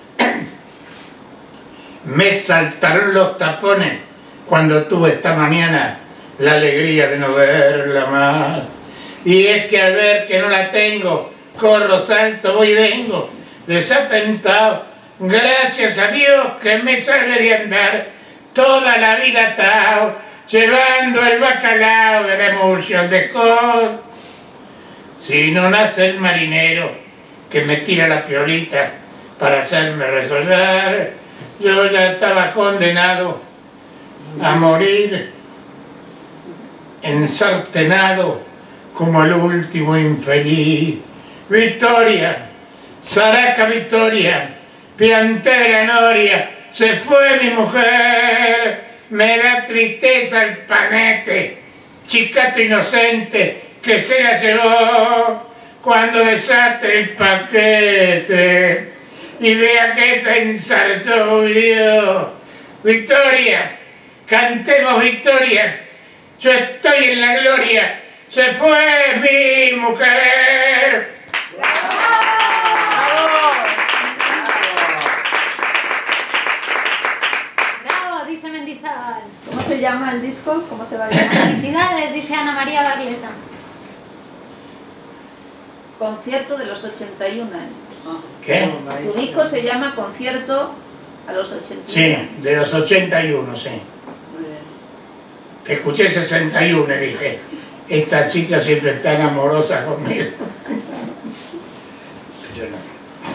Me saltaron los tapones cuando tuve esta mañana la alegría de no verla más. Y es que al ver que no la tengo, corro, salto, voy y vengo, desatentado, gracias a Dios que me salve de andar toda la vida atado, llevando el bacalao de la emulsión de col. Si no nace el marinero que me tira la piolita para hacerme resollar, yo ya estaba condenado a morir ensartenado como el último infeliz. Victoria, Saraca Victoria, pianté de la noria, se fue mi mujer, me da tristeza el panete, chicato inocente que se la llevó cuando desate el paquete y vea que se ensartó. Dios. Victoria, cantemos victoria, yo estoy en la gloria, se fue mi mujer. ¡Bravo! Dice Mendizábal. ¿Cómo se llama el disco? ¿Cómo se va a llamar? Felicidades, dice Ana María Barleta. Concierto de los ochenta y un años. ¿Qué? Tu disco se llama Concierto a los ochenta y uno. Sí, de los ochenta y uno, sí. Te escuché sesenta y uno y dije, esta chica siempre está amorosa conmigo. Yo no.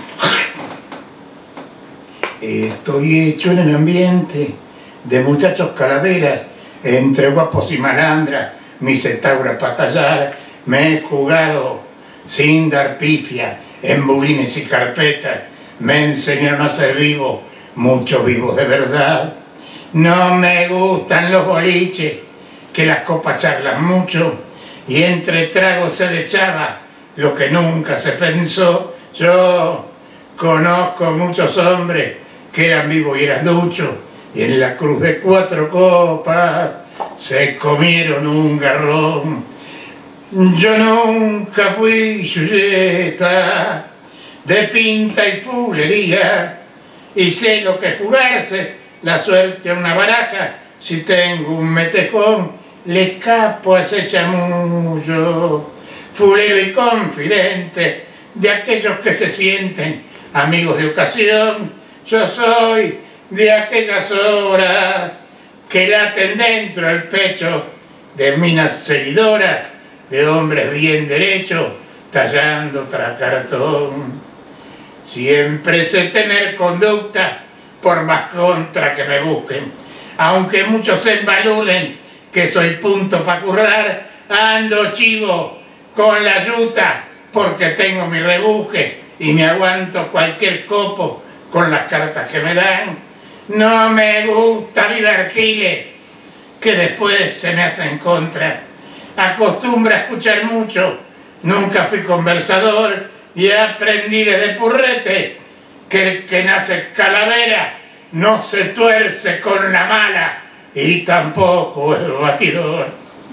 Estoy hecho en el ambiente de muchachos calaveras, entre guapos y malandras, mi cetaura para tallar, me he jugado sin dar pifia en budines y carpetas, me enseñaron a ser vivo, muchos vivos de verdad. No me gustan los boliches, que las copas charlan mucho, y entre tragos se dechaba lo que nunca se pensó. Yo conozco muchos hombres que eran vivos y eran duchos, y en la cruz de cuatro copas se comieron un garrón. Yo nunca fui yuyeta de pinta y fulería, y sé lo que es jugarse la suerte a una baraja. Si tengo un metejón, le escapo a ese chamullo. Fulero y confidente de aquellos que se sienten amigos de ocasión. Yo soy de aquellas horas que laten dentro del pecho de minas seguidoras, de hombres bien derechos, tallando tras cartón. Siempre sé tener conducta, por más contra que me busquen, aunque muchos se embaluden que soy punto para currar, ando chivo con la yuta porque tengo mi rebuje y me aguanto cualquier copo con las cartas que me dan. No me gusta vivir giles que después se me hacen contra. Acostumbro a escuchar mucho, nunca fui conversador y aprendí desde purrete que el que nace calavera no se tuerce con la mala y tampoco es batidor.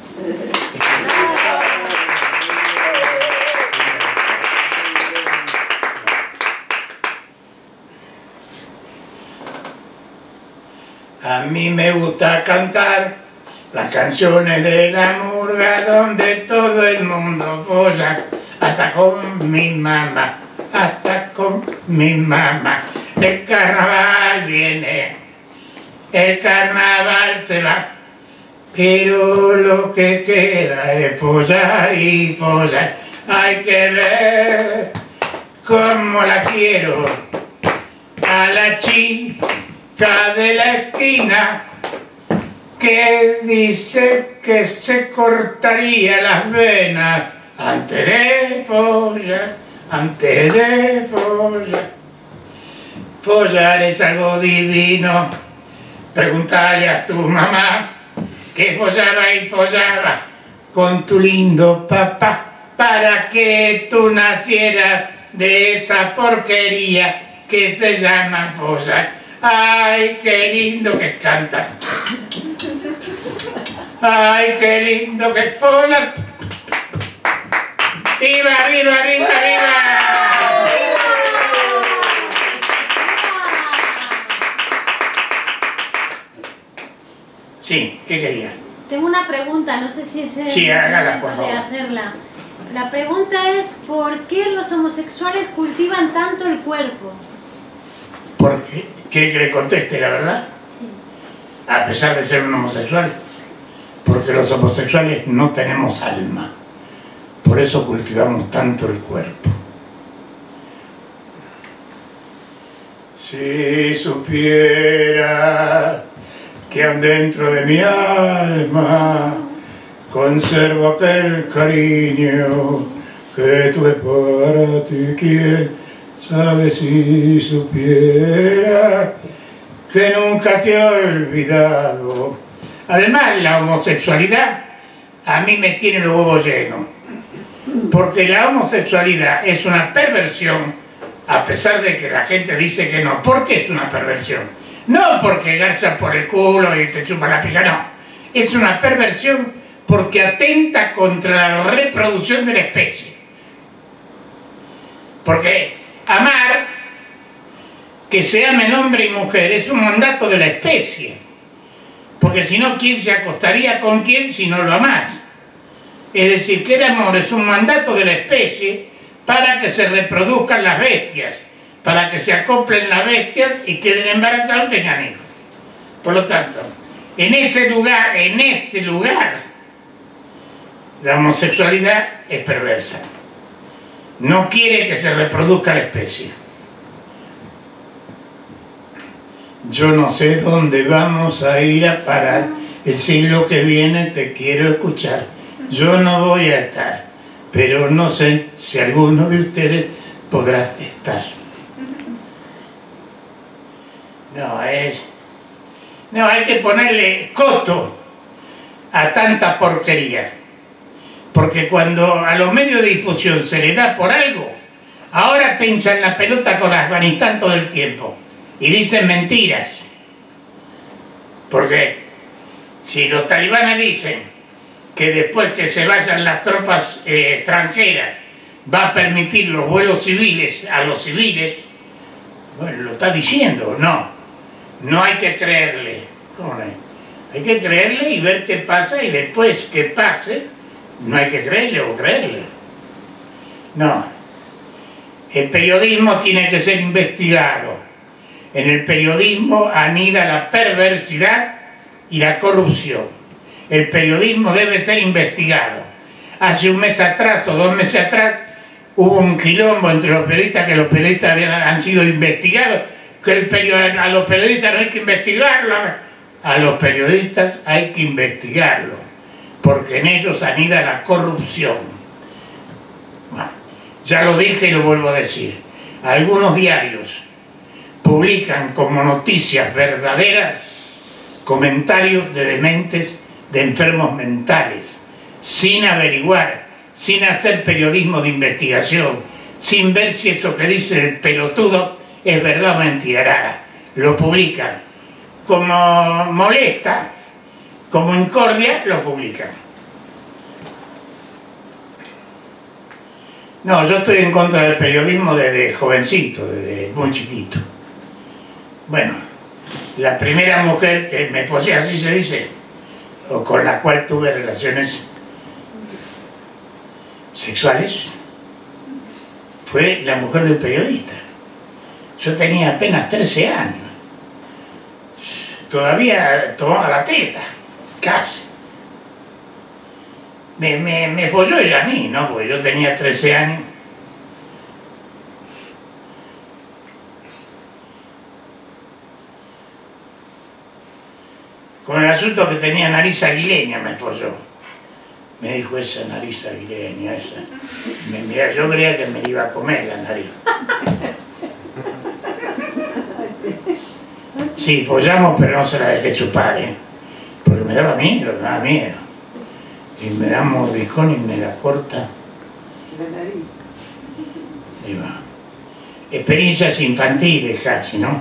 A mí me gusta cantar las canciones de la murga donde todo el mundo folla, hasta con mi mamá, hasta con mi mamá. El carnaval viene, el carnaval se va, pero lo que queda es follar y follar. Hay que ver cómo la quiero a la chica de la esquina que dice que se cortaría las venas antes de follar, antes de follar. Follar es algo divino, pregúntale a tu mamá que follaba y follaba con tu lindo papá para que tú nacieras de esa porquería que se llama follar. Ay, qué lindo que canta. Ay, qué lindo que follar. ¡Viva, viva, viva, viva! Sí, ¿qué quería? Tengo una pregunta, no sé si es el Sí, hágala, momento por favor. de hacerla. La pregunta es, ¿por qué los homosexuales cultivan tanto el cuerpo? ¿Por qué? ¿Quiere que le conteste la verdad? Sí. A pesar de ser un homosexual. Porque los homosexuales no tenemos alma. Por eso cultivamos tanto el cuerpo. Si supiera que dentro de mi alma conservo aquel cariño que tuve para ti, quién sabe si supiera que nunca te he olvidado. Además, la homosexualidad a mí me tiene los huevos llenos, porque la homosexualidad es una perversión, a pesar de que la gente dice que no. ¿Por qué es una perversión? No porque garchas por el culo y te chupa la pija, no. Es una perversión porque atenta contra la reproducción de la especie. Porque amar, que se amen hombre y mujer, es un mandato de la especie. Porque si no, ¿quién se acostaría con quién si no lo amás? Es decir, que el amor es un mandato de la especie para que se reproduzcan las bestias, para que se acoplen las bestias y queden embarazados y tengan hijos. Por lo tanto, en ese lugar, en ese lugar, la homosexualidad es perversa. No quiere que se reproduzca la especie. Yo no sé dónde vamos a ir a parar. El siglo que viene te quiero escuchar. Yo no voy a estar, pero no sé si alguno de ustedes podrá estar. No, es... No, hay que ponerle coto a tanta porquería. Porque cuando a los medios de difusión se les da por algo, ahora te hinchan la pelota con Afganistán todo el tiempo. Y dicen mentiras. Porque si los talibanes dicen que después que se vayan las tropas eh, extranjeras va a permitir los vuelos civiles a los civiles, bueno, lo está diciendo, no. No hay que creerle. ¿Cómo no? Hay que creerle y ver qué pasa, y después que pase, no hay que creerle o creerle. No. El periodismo tiene que ser investigado. En el periodismo anida la perversidad y la corrupción. El periodismo debe ser investigado. Hace un mes atrás o dos meses atrás hubo un quilombo entre los periodistas, que los periodistas habían, han sido investigados, que el period, a los periodistas no hay que investigarlo. A los periodistas hay que investigarlo, porque en ellos anida la corrupción. Bueno, ya lo dije y lo vuelvo a decir. Algunos diarios publican como noticias verdaderas comentarios de dementes, de enfermos mentales, sin averiguar, sin hacer periodismo de investigación, sin ver si eso que dice el pelotudo es verdad o mentira. Lo publican. Como molesta, como incordia, lo publican. No, yo estoy en contra del periodismo desde jovencito, desde muy chiquito. Bueno, la primera mujer que me posee, así se dice, o con la cual tuve relaciones sexuales, fue la mujer de un periodista. Yo tenía apenas trece años. Todavía tomaba la teta, casi. Me, me, me folló ella a mí, ¿no? Porque yo tenía trece años. Con el asunto que tenía nariz aguileña me folló. Me dijo, esa nariz aguileña, esa. Me, mira, yo creía que me iba a comer la nariz. Sí, follamos, pero no se la dejé chupar, ¿eh? Porque me daba miedo, me daba miedo. Y me da un mordijón y me la corta. La nariz. Y va. Experiencias infantiles casi, ¿no?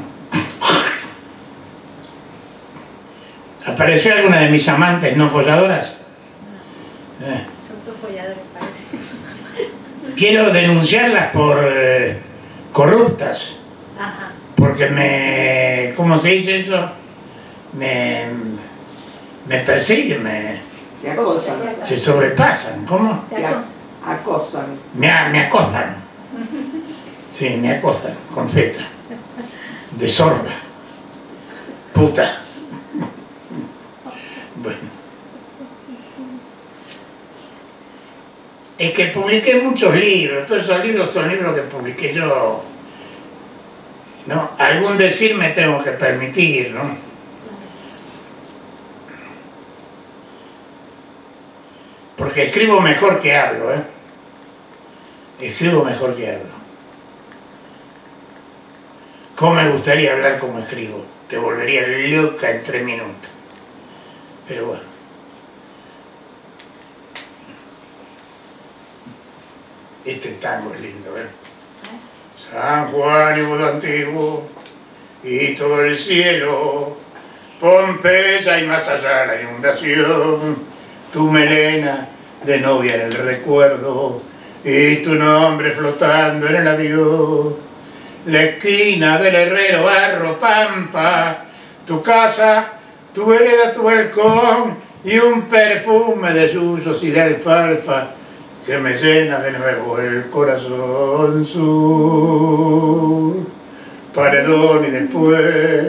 ¿Apareció alguna de mis amantes no folladoras? Eh. Son todos folladores, parece. quiero denunciarlas por eh, corruptas. Ajá. Porque me... ¿cómo se dice eso? Me... me persiguen, me... Te acosan. se sobrepasan, ¿cómo? Te acosan. Acosan. Me, me acosan. Sí, me acosan, con Z. De zorra. Puta. Bueno. Es que publiqué muchos libros, todos esos libros son libros que publiqué yo. ¿No? Algún decir me tengo que permitir, ¿no? Porque escribo mejor que hablo, ¿eh? Escribo mejor que hablo. ¿Cómo me gustaría hablar como escribo? Te volvería loca en tres minutos. Pero bueno. Este tango es lindo, ¿eh? San Juan y Buda antiguo y todo el cielo, Pompeya y más allá la inundación, tu melena de novia en el recuerdo y tu nombre flotando en el adiós, la esquina del herrero barro pampa, tu casa, tu vereda, tu balcón y un perfume de yuyos y de alfalfa que me llena de nuevo el corazón. Sur, paredón y después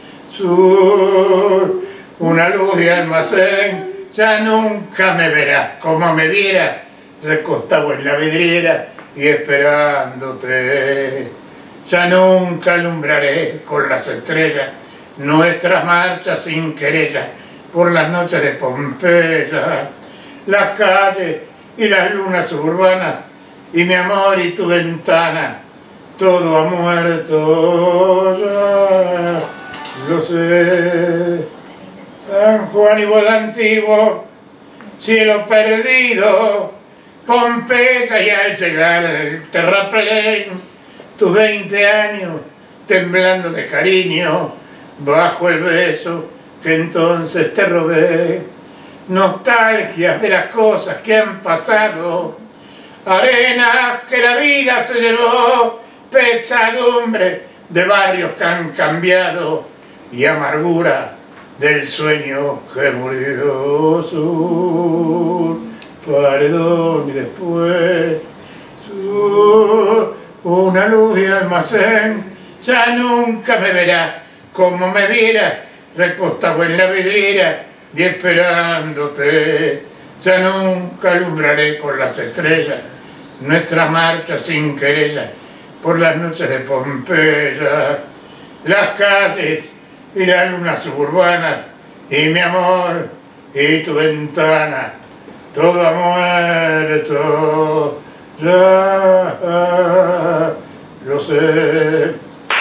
sur, una luz de almacén, ya nunca me verás como me vieras, recostado en la vidriera y esperándote. Ya nunca alumbraré con las estrellas nuestras marchas sin querella por las noches de Pompeya, las calles y las lunas suburbanas, y mi amor y tu ventana, todo ha muerto ya, lo sé. San Juan y Boda antiguo, cielo perdido, Pompeya, y al llegar el terraplén, tus veinte años temblando de cariño, bajo el beso que entonces te robé. Nostalgias de las cosas que han pasado, arena que la vida se llevó, pesadumbre de barrios que han cambiado y amargura del sueño que murió. Sur, paredón y después sur, una luz de almacén, ya nunca me verás como me vieras, recostado en la vidriera y esperándote. Ya nunca alumbraré con las estrellas nuestra marcha sin querella por las noches de Pompeya, las calles y las lunas suburbanas, y mi amor y tu ventana, todo ha muerto ya, lo sé.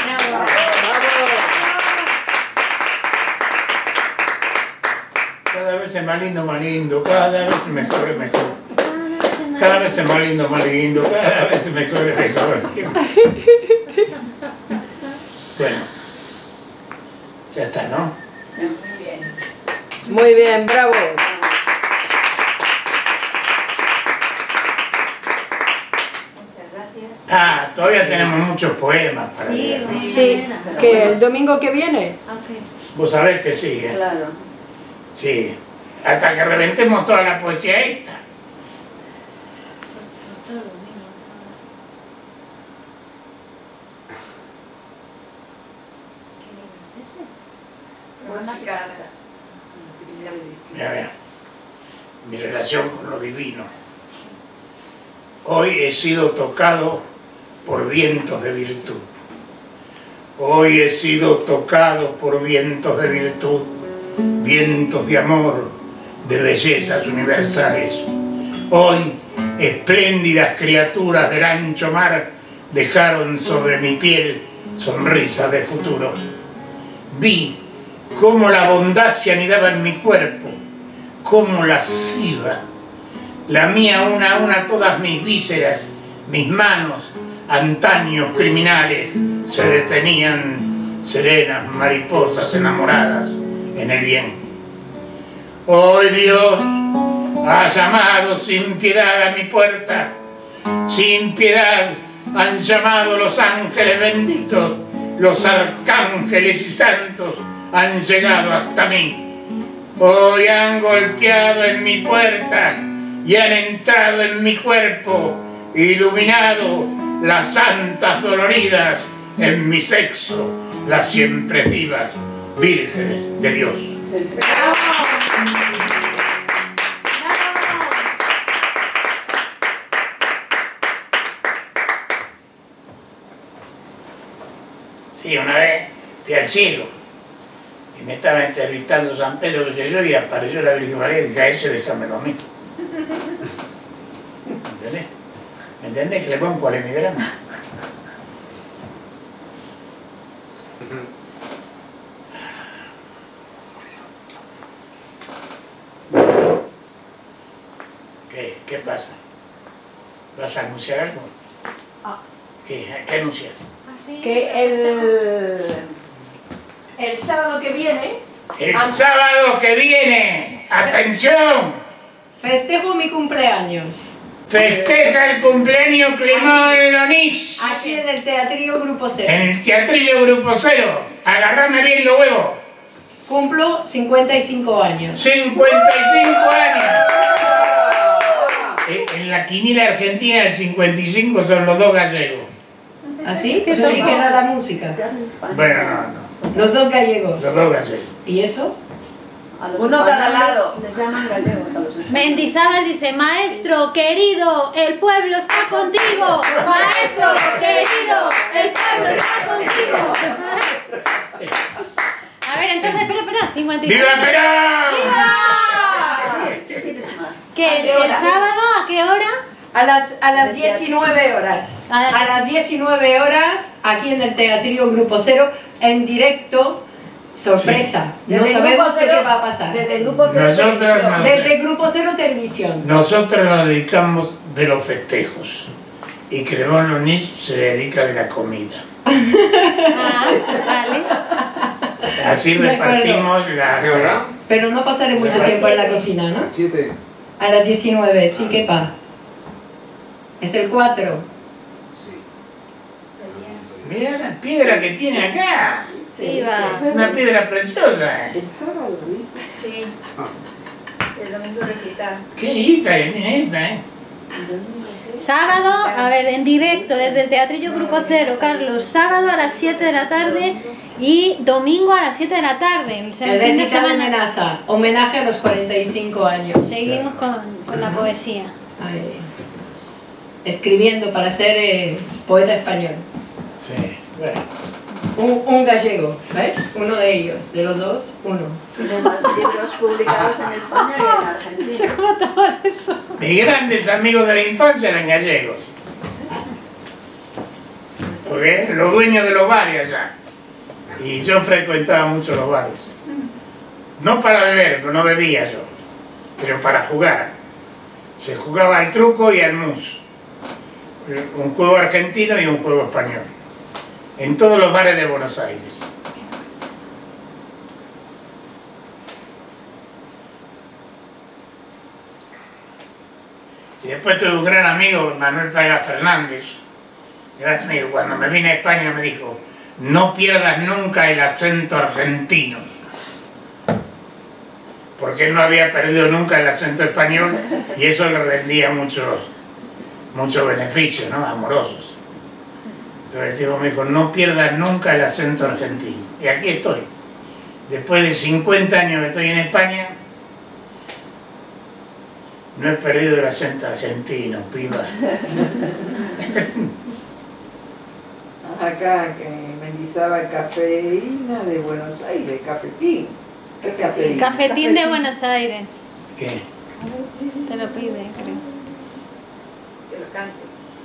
Cada vez es más lindo, más lindo, cada vez mejor y mejor. Cada vez es más lindo, más lindo, cada vez es mejor y mejor. Bueno, ya está, ¿no? Sí, muy bien. Muy bien, bravo. Ah, todavía tenemos muchos poemas para Sí, leer. sí, Sí, que el domingo que viene. Ok. Vos sabés que sí, ¿eh? Claro. Sí. Hasta que reventemos toda la poesía esta. Pues, pues todo lo mismo, ¿sabes? ¿Qué libro es ese? Buenas cartas. Mira, mira. Mi relación con lo divino. Hoy he sido tocado por vientos de virtud. Hoy he sido tocado por vientos de virtud, vientos de amor, de bellezas universales. Hoy, espléndidas criaturas del ancho mar dejaron sobre mi piel sonrisas de futuro. Vi cómo la bondad se anidaba en mi cuerpo, cómo lasciva, la mía una a una todas mis vísceras, mis manos, antaños criminales, se detenían serenas mariposas enamoradas en el bien. Hoy Dios ha llamado sin piedad a mi puerta sin piedad han llamado los ángeles benditos, los arcángeles y santos han llegado hasta mí. Hoy han golpeado en mi puerta y han entrado en mi cuerpo, iluminado las santas doloridas en mi sexo, las siempre vivas vírgenes de Dios. Sí, una vez fui al cielo y me estaba entrevistando San Pedro, que sé yo, y apareció la Virgen María y dije, a ese déjamelo a mí. ¿Me entendés? ¿Me entendés que le pongo cuál es mi drama? ¿Qué? ¿Qué pasa? ¿Vas a anunciar algo? Ah. ¿Qué, ¿Qué anuncias? Que el, el sábado que viene... ¡El sábado que viene! ¡Atención! Festejo mi cumpleaños. Festeja el cumpleaños Clemón Lonís. Aquí en el Teatrillo Grupo Cero. En el Teatrillo Grupo Cero. Agarrame bien los huevos. Cumplo cincuenta y cinco años. ¡cincuenta y cinco años! En la quiniela argentina el cincuenta y cinco son los dos gallegos. ¿Así? ¿Qué sí, que era la música? Bueno, no, no. Los dos gallegos. Los dos gallegos. ¿Y eso? A los Uno cada lado. Les llaman gallegos a los españoles. Mendizábal dice, maestro querido, el pueblo está contigo. Maestro querido, el pueblo está contigo. A ver, entonces, espera, espera, cincuenta y cinco. ¡Viva Perón! ¡Viva! ¿Qué tienes más? ¿Qué, ¿El sábado a qué hora? A las, a las diecinueve horas. A las, a las diecinueve horas, aquí en el Teatrillo Grupo Cero, en directo, sorpresa. Sí. No sabemos cero, qué va a pasar. Desde el Grupo Cero Televisión. No, desde el Grupo Cero Televisión. Nosotros nos dedicamos de los festejos. Y Clemón Lonís se dedica de la comida. Ah, vale. Así repartimos la... ¿Qué hora? Pero no pasaré mucho tiempo en la cocina, ¿no? Siete. A las diecinueve, sí, ¿qué pa? Es el cuatro. Sí. Mira la piedra que tiene acá. Sí, va. Una piedra preciosa. El sábado, ¿sí? Sí. El domingo recita. Qué guita que tiene esta, ¿eh? Sábado, a ver, en directo desde el Teatrillo Grupo Cero, Carlos, sábado a las siete de la tarde y domingo a las siete de la tarde. El recital de Menaza, homenaje a los cuarenta y cinco años. Seguimos con, con la poesía. Ay, escribiendo para ser eh, poeta español. Sí, bueno. Un, un gallego, ¿ves? Uno de ellos, de los dos, uno. Tiene más libros publicados en España que en Argentina. Se contaba eso. Mis grandes amigos de la infancia eran gallegos. Porque eran los dueños de los bares allá. Y yo frecuentaba mucho los bares. No para beber, pero no bebía yo. Pero para jugar. Se jugaba al truco y al mus. Un juego argentino y un juego español. En todos los bares de Buenos Aires. Y después tuve un gran amigo, Manuel Plaga Fernández, gran amigo, cuando me vine a España me dijo, no pierdas nunca el acento argentino. Porque él no había perdido nunca el acento español y eso le rendía muchos, muchos beneficios, ¿no? Amorosos. Entonces el tipo me dijo, no pierdas nunca el acento argentino. Y aquí estoy. Después de cincuenta años que estoy en España, no he perdido el acento argentino, piba. Acá que Mendizábal cafeína de Buenos Aires, cafetín. ¿Qué cafetín? Cafetín de Buenos Aires. ¿Qué? Te lo pide, creo. Que lo cante.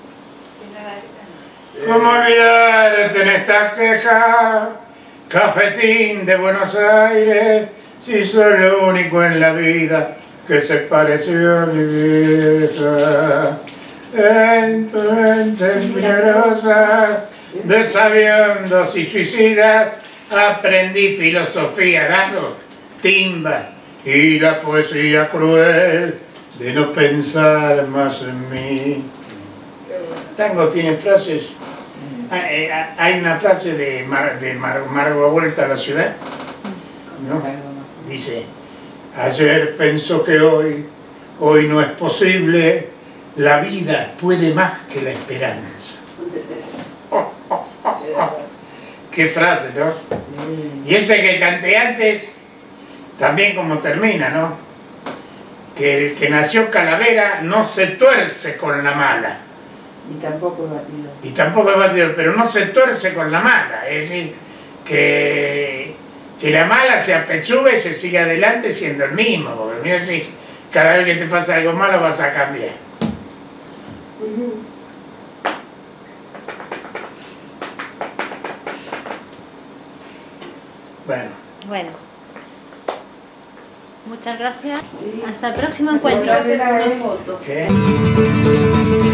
¿Cómo olvidarte en esta queja? Cafetín de Buenos Aires, si soy lo único en la vida que se pareció a mi vieja. En tu mente milagrosa, desaviendos y suicidas, aprendí filosofía, gatos, timba y la poesía cruel de no pensar más en mí. tango tiene frases. Hay una frase de, Mar, de Mar, Margo Vuelta a la ciudad, ¿no? Dice: ayer pensó que hoy, hoy no es posible, la vida puede más que la esperanza. Oh, oh, oh, oh. Qué frase, ¿no? Y ese que canté antes, también como termina, ¿no? Que el que nació calavera no se tuerce con la mala. Y tampoco es batido. Y tampoco es batido, pero no se tuerce con la mala. Es decir, que, que la mala se apechuga y se sigue adelante siendo el mismo. Porque mira, si cada vez que te pasa algo malo vas a cambiar. Uh-huh. Bueno. Bueno. Muchas gracias. Sí. Hasta el próximo encuentro. Una foto. ¿Qué?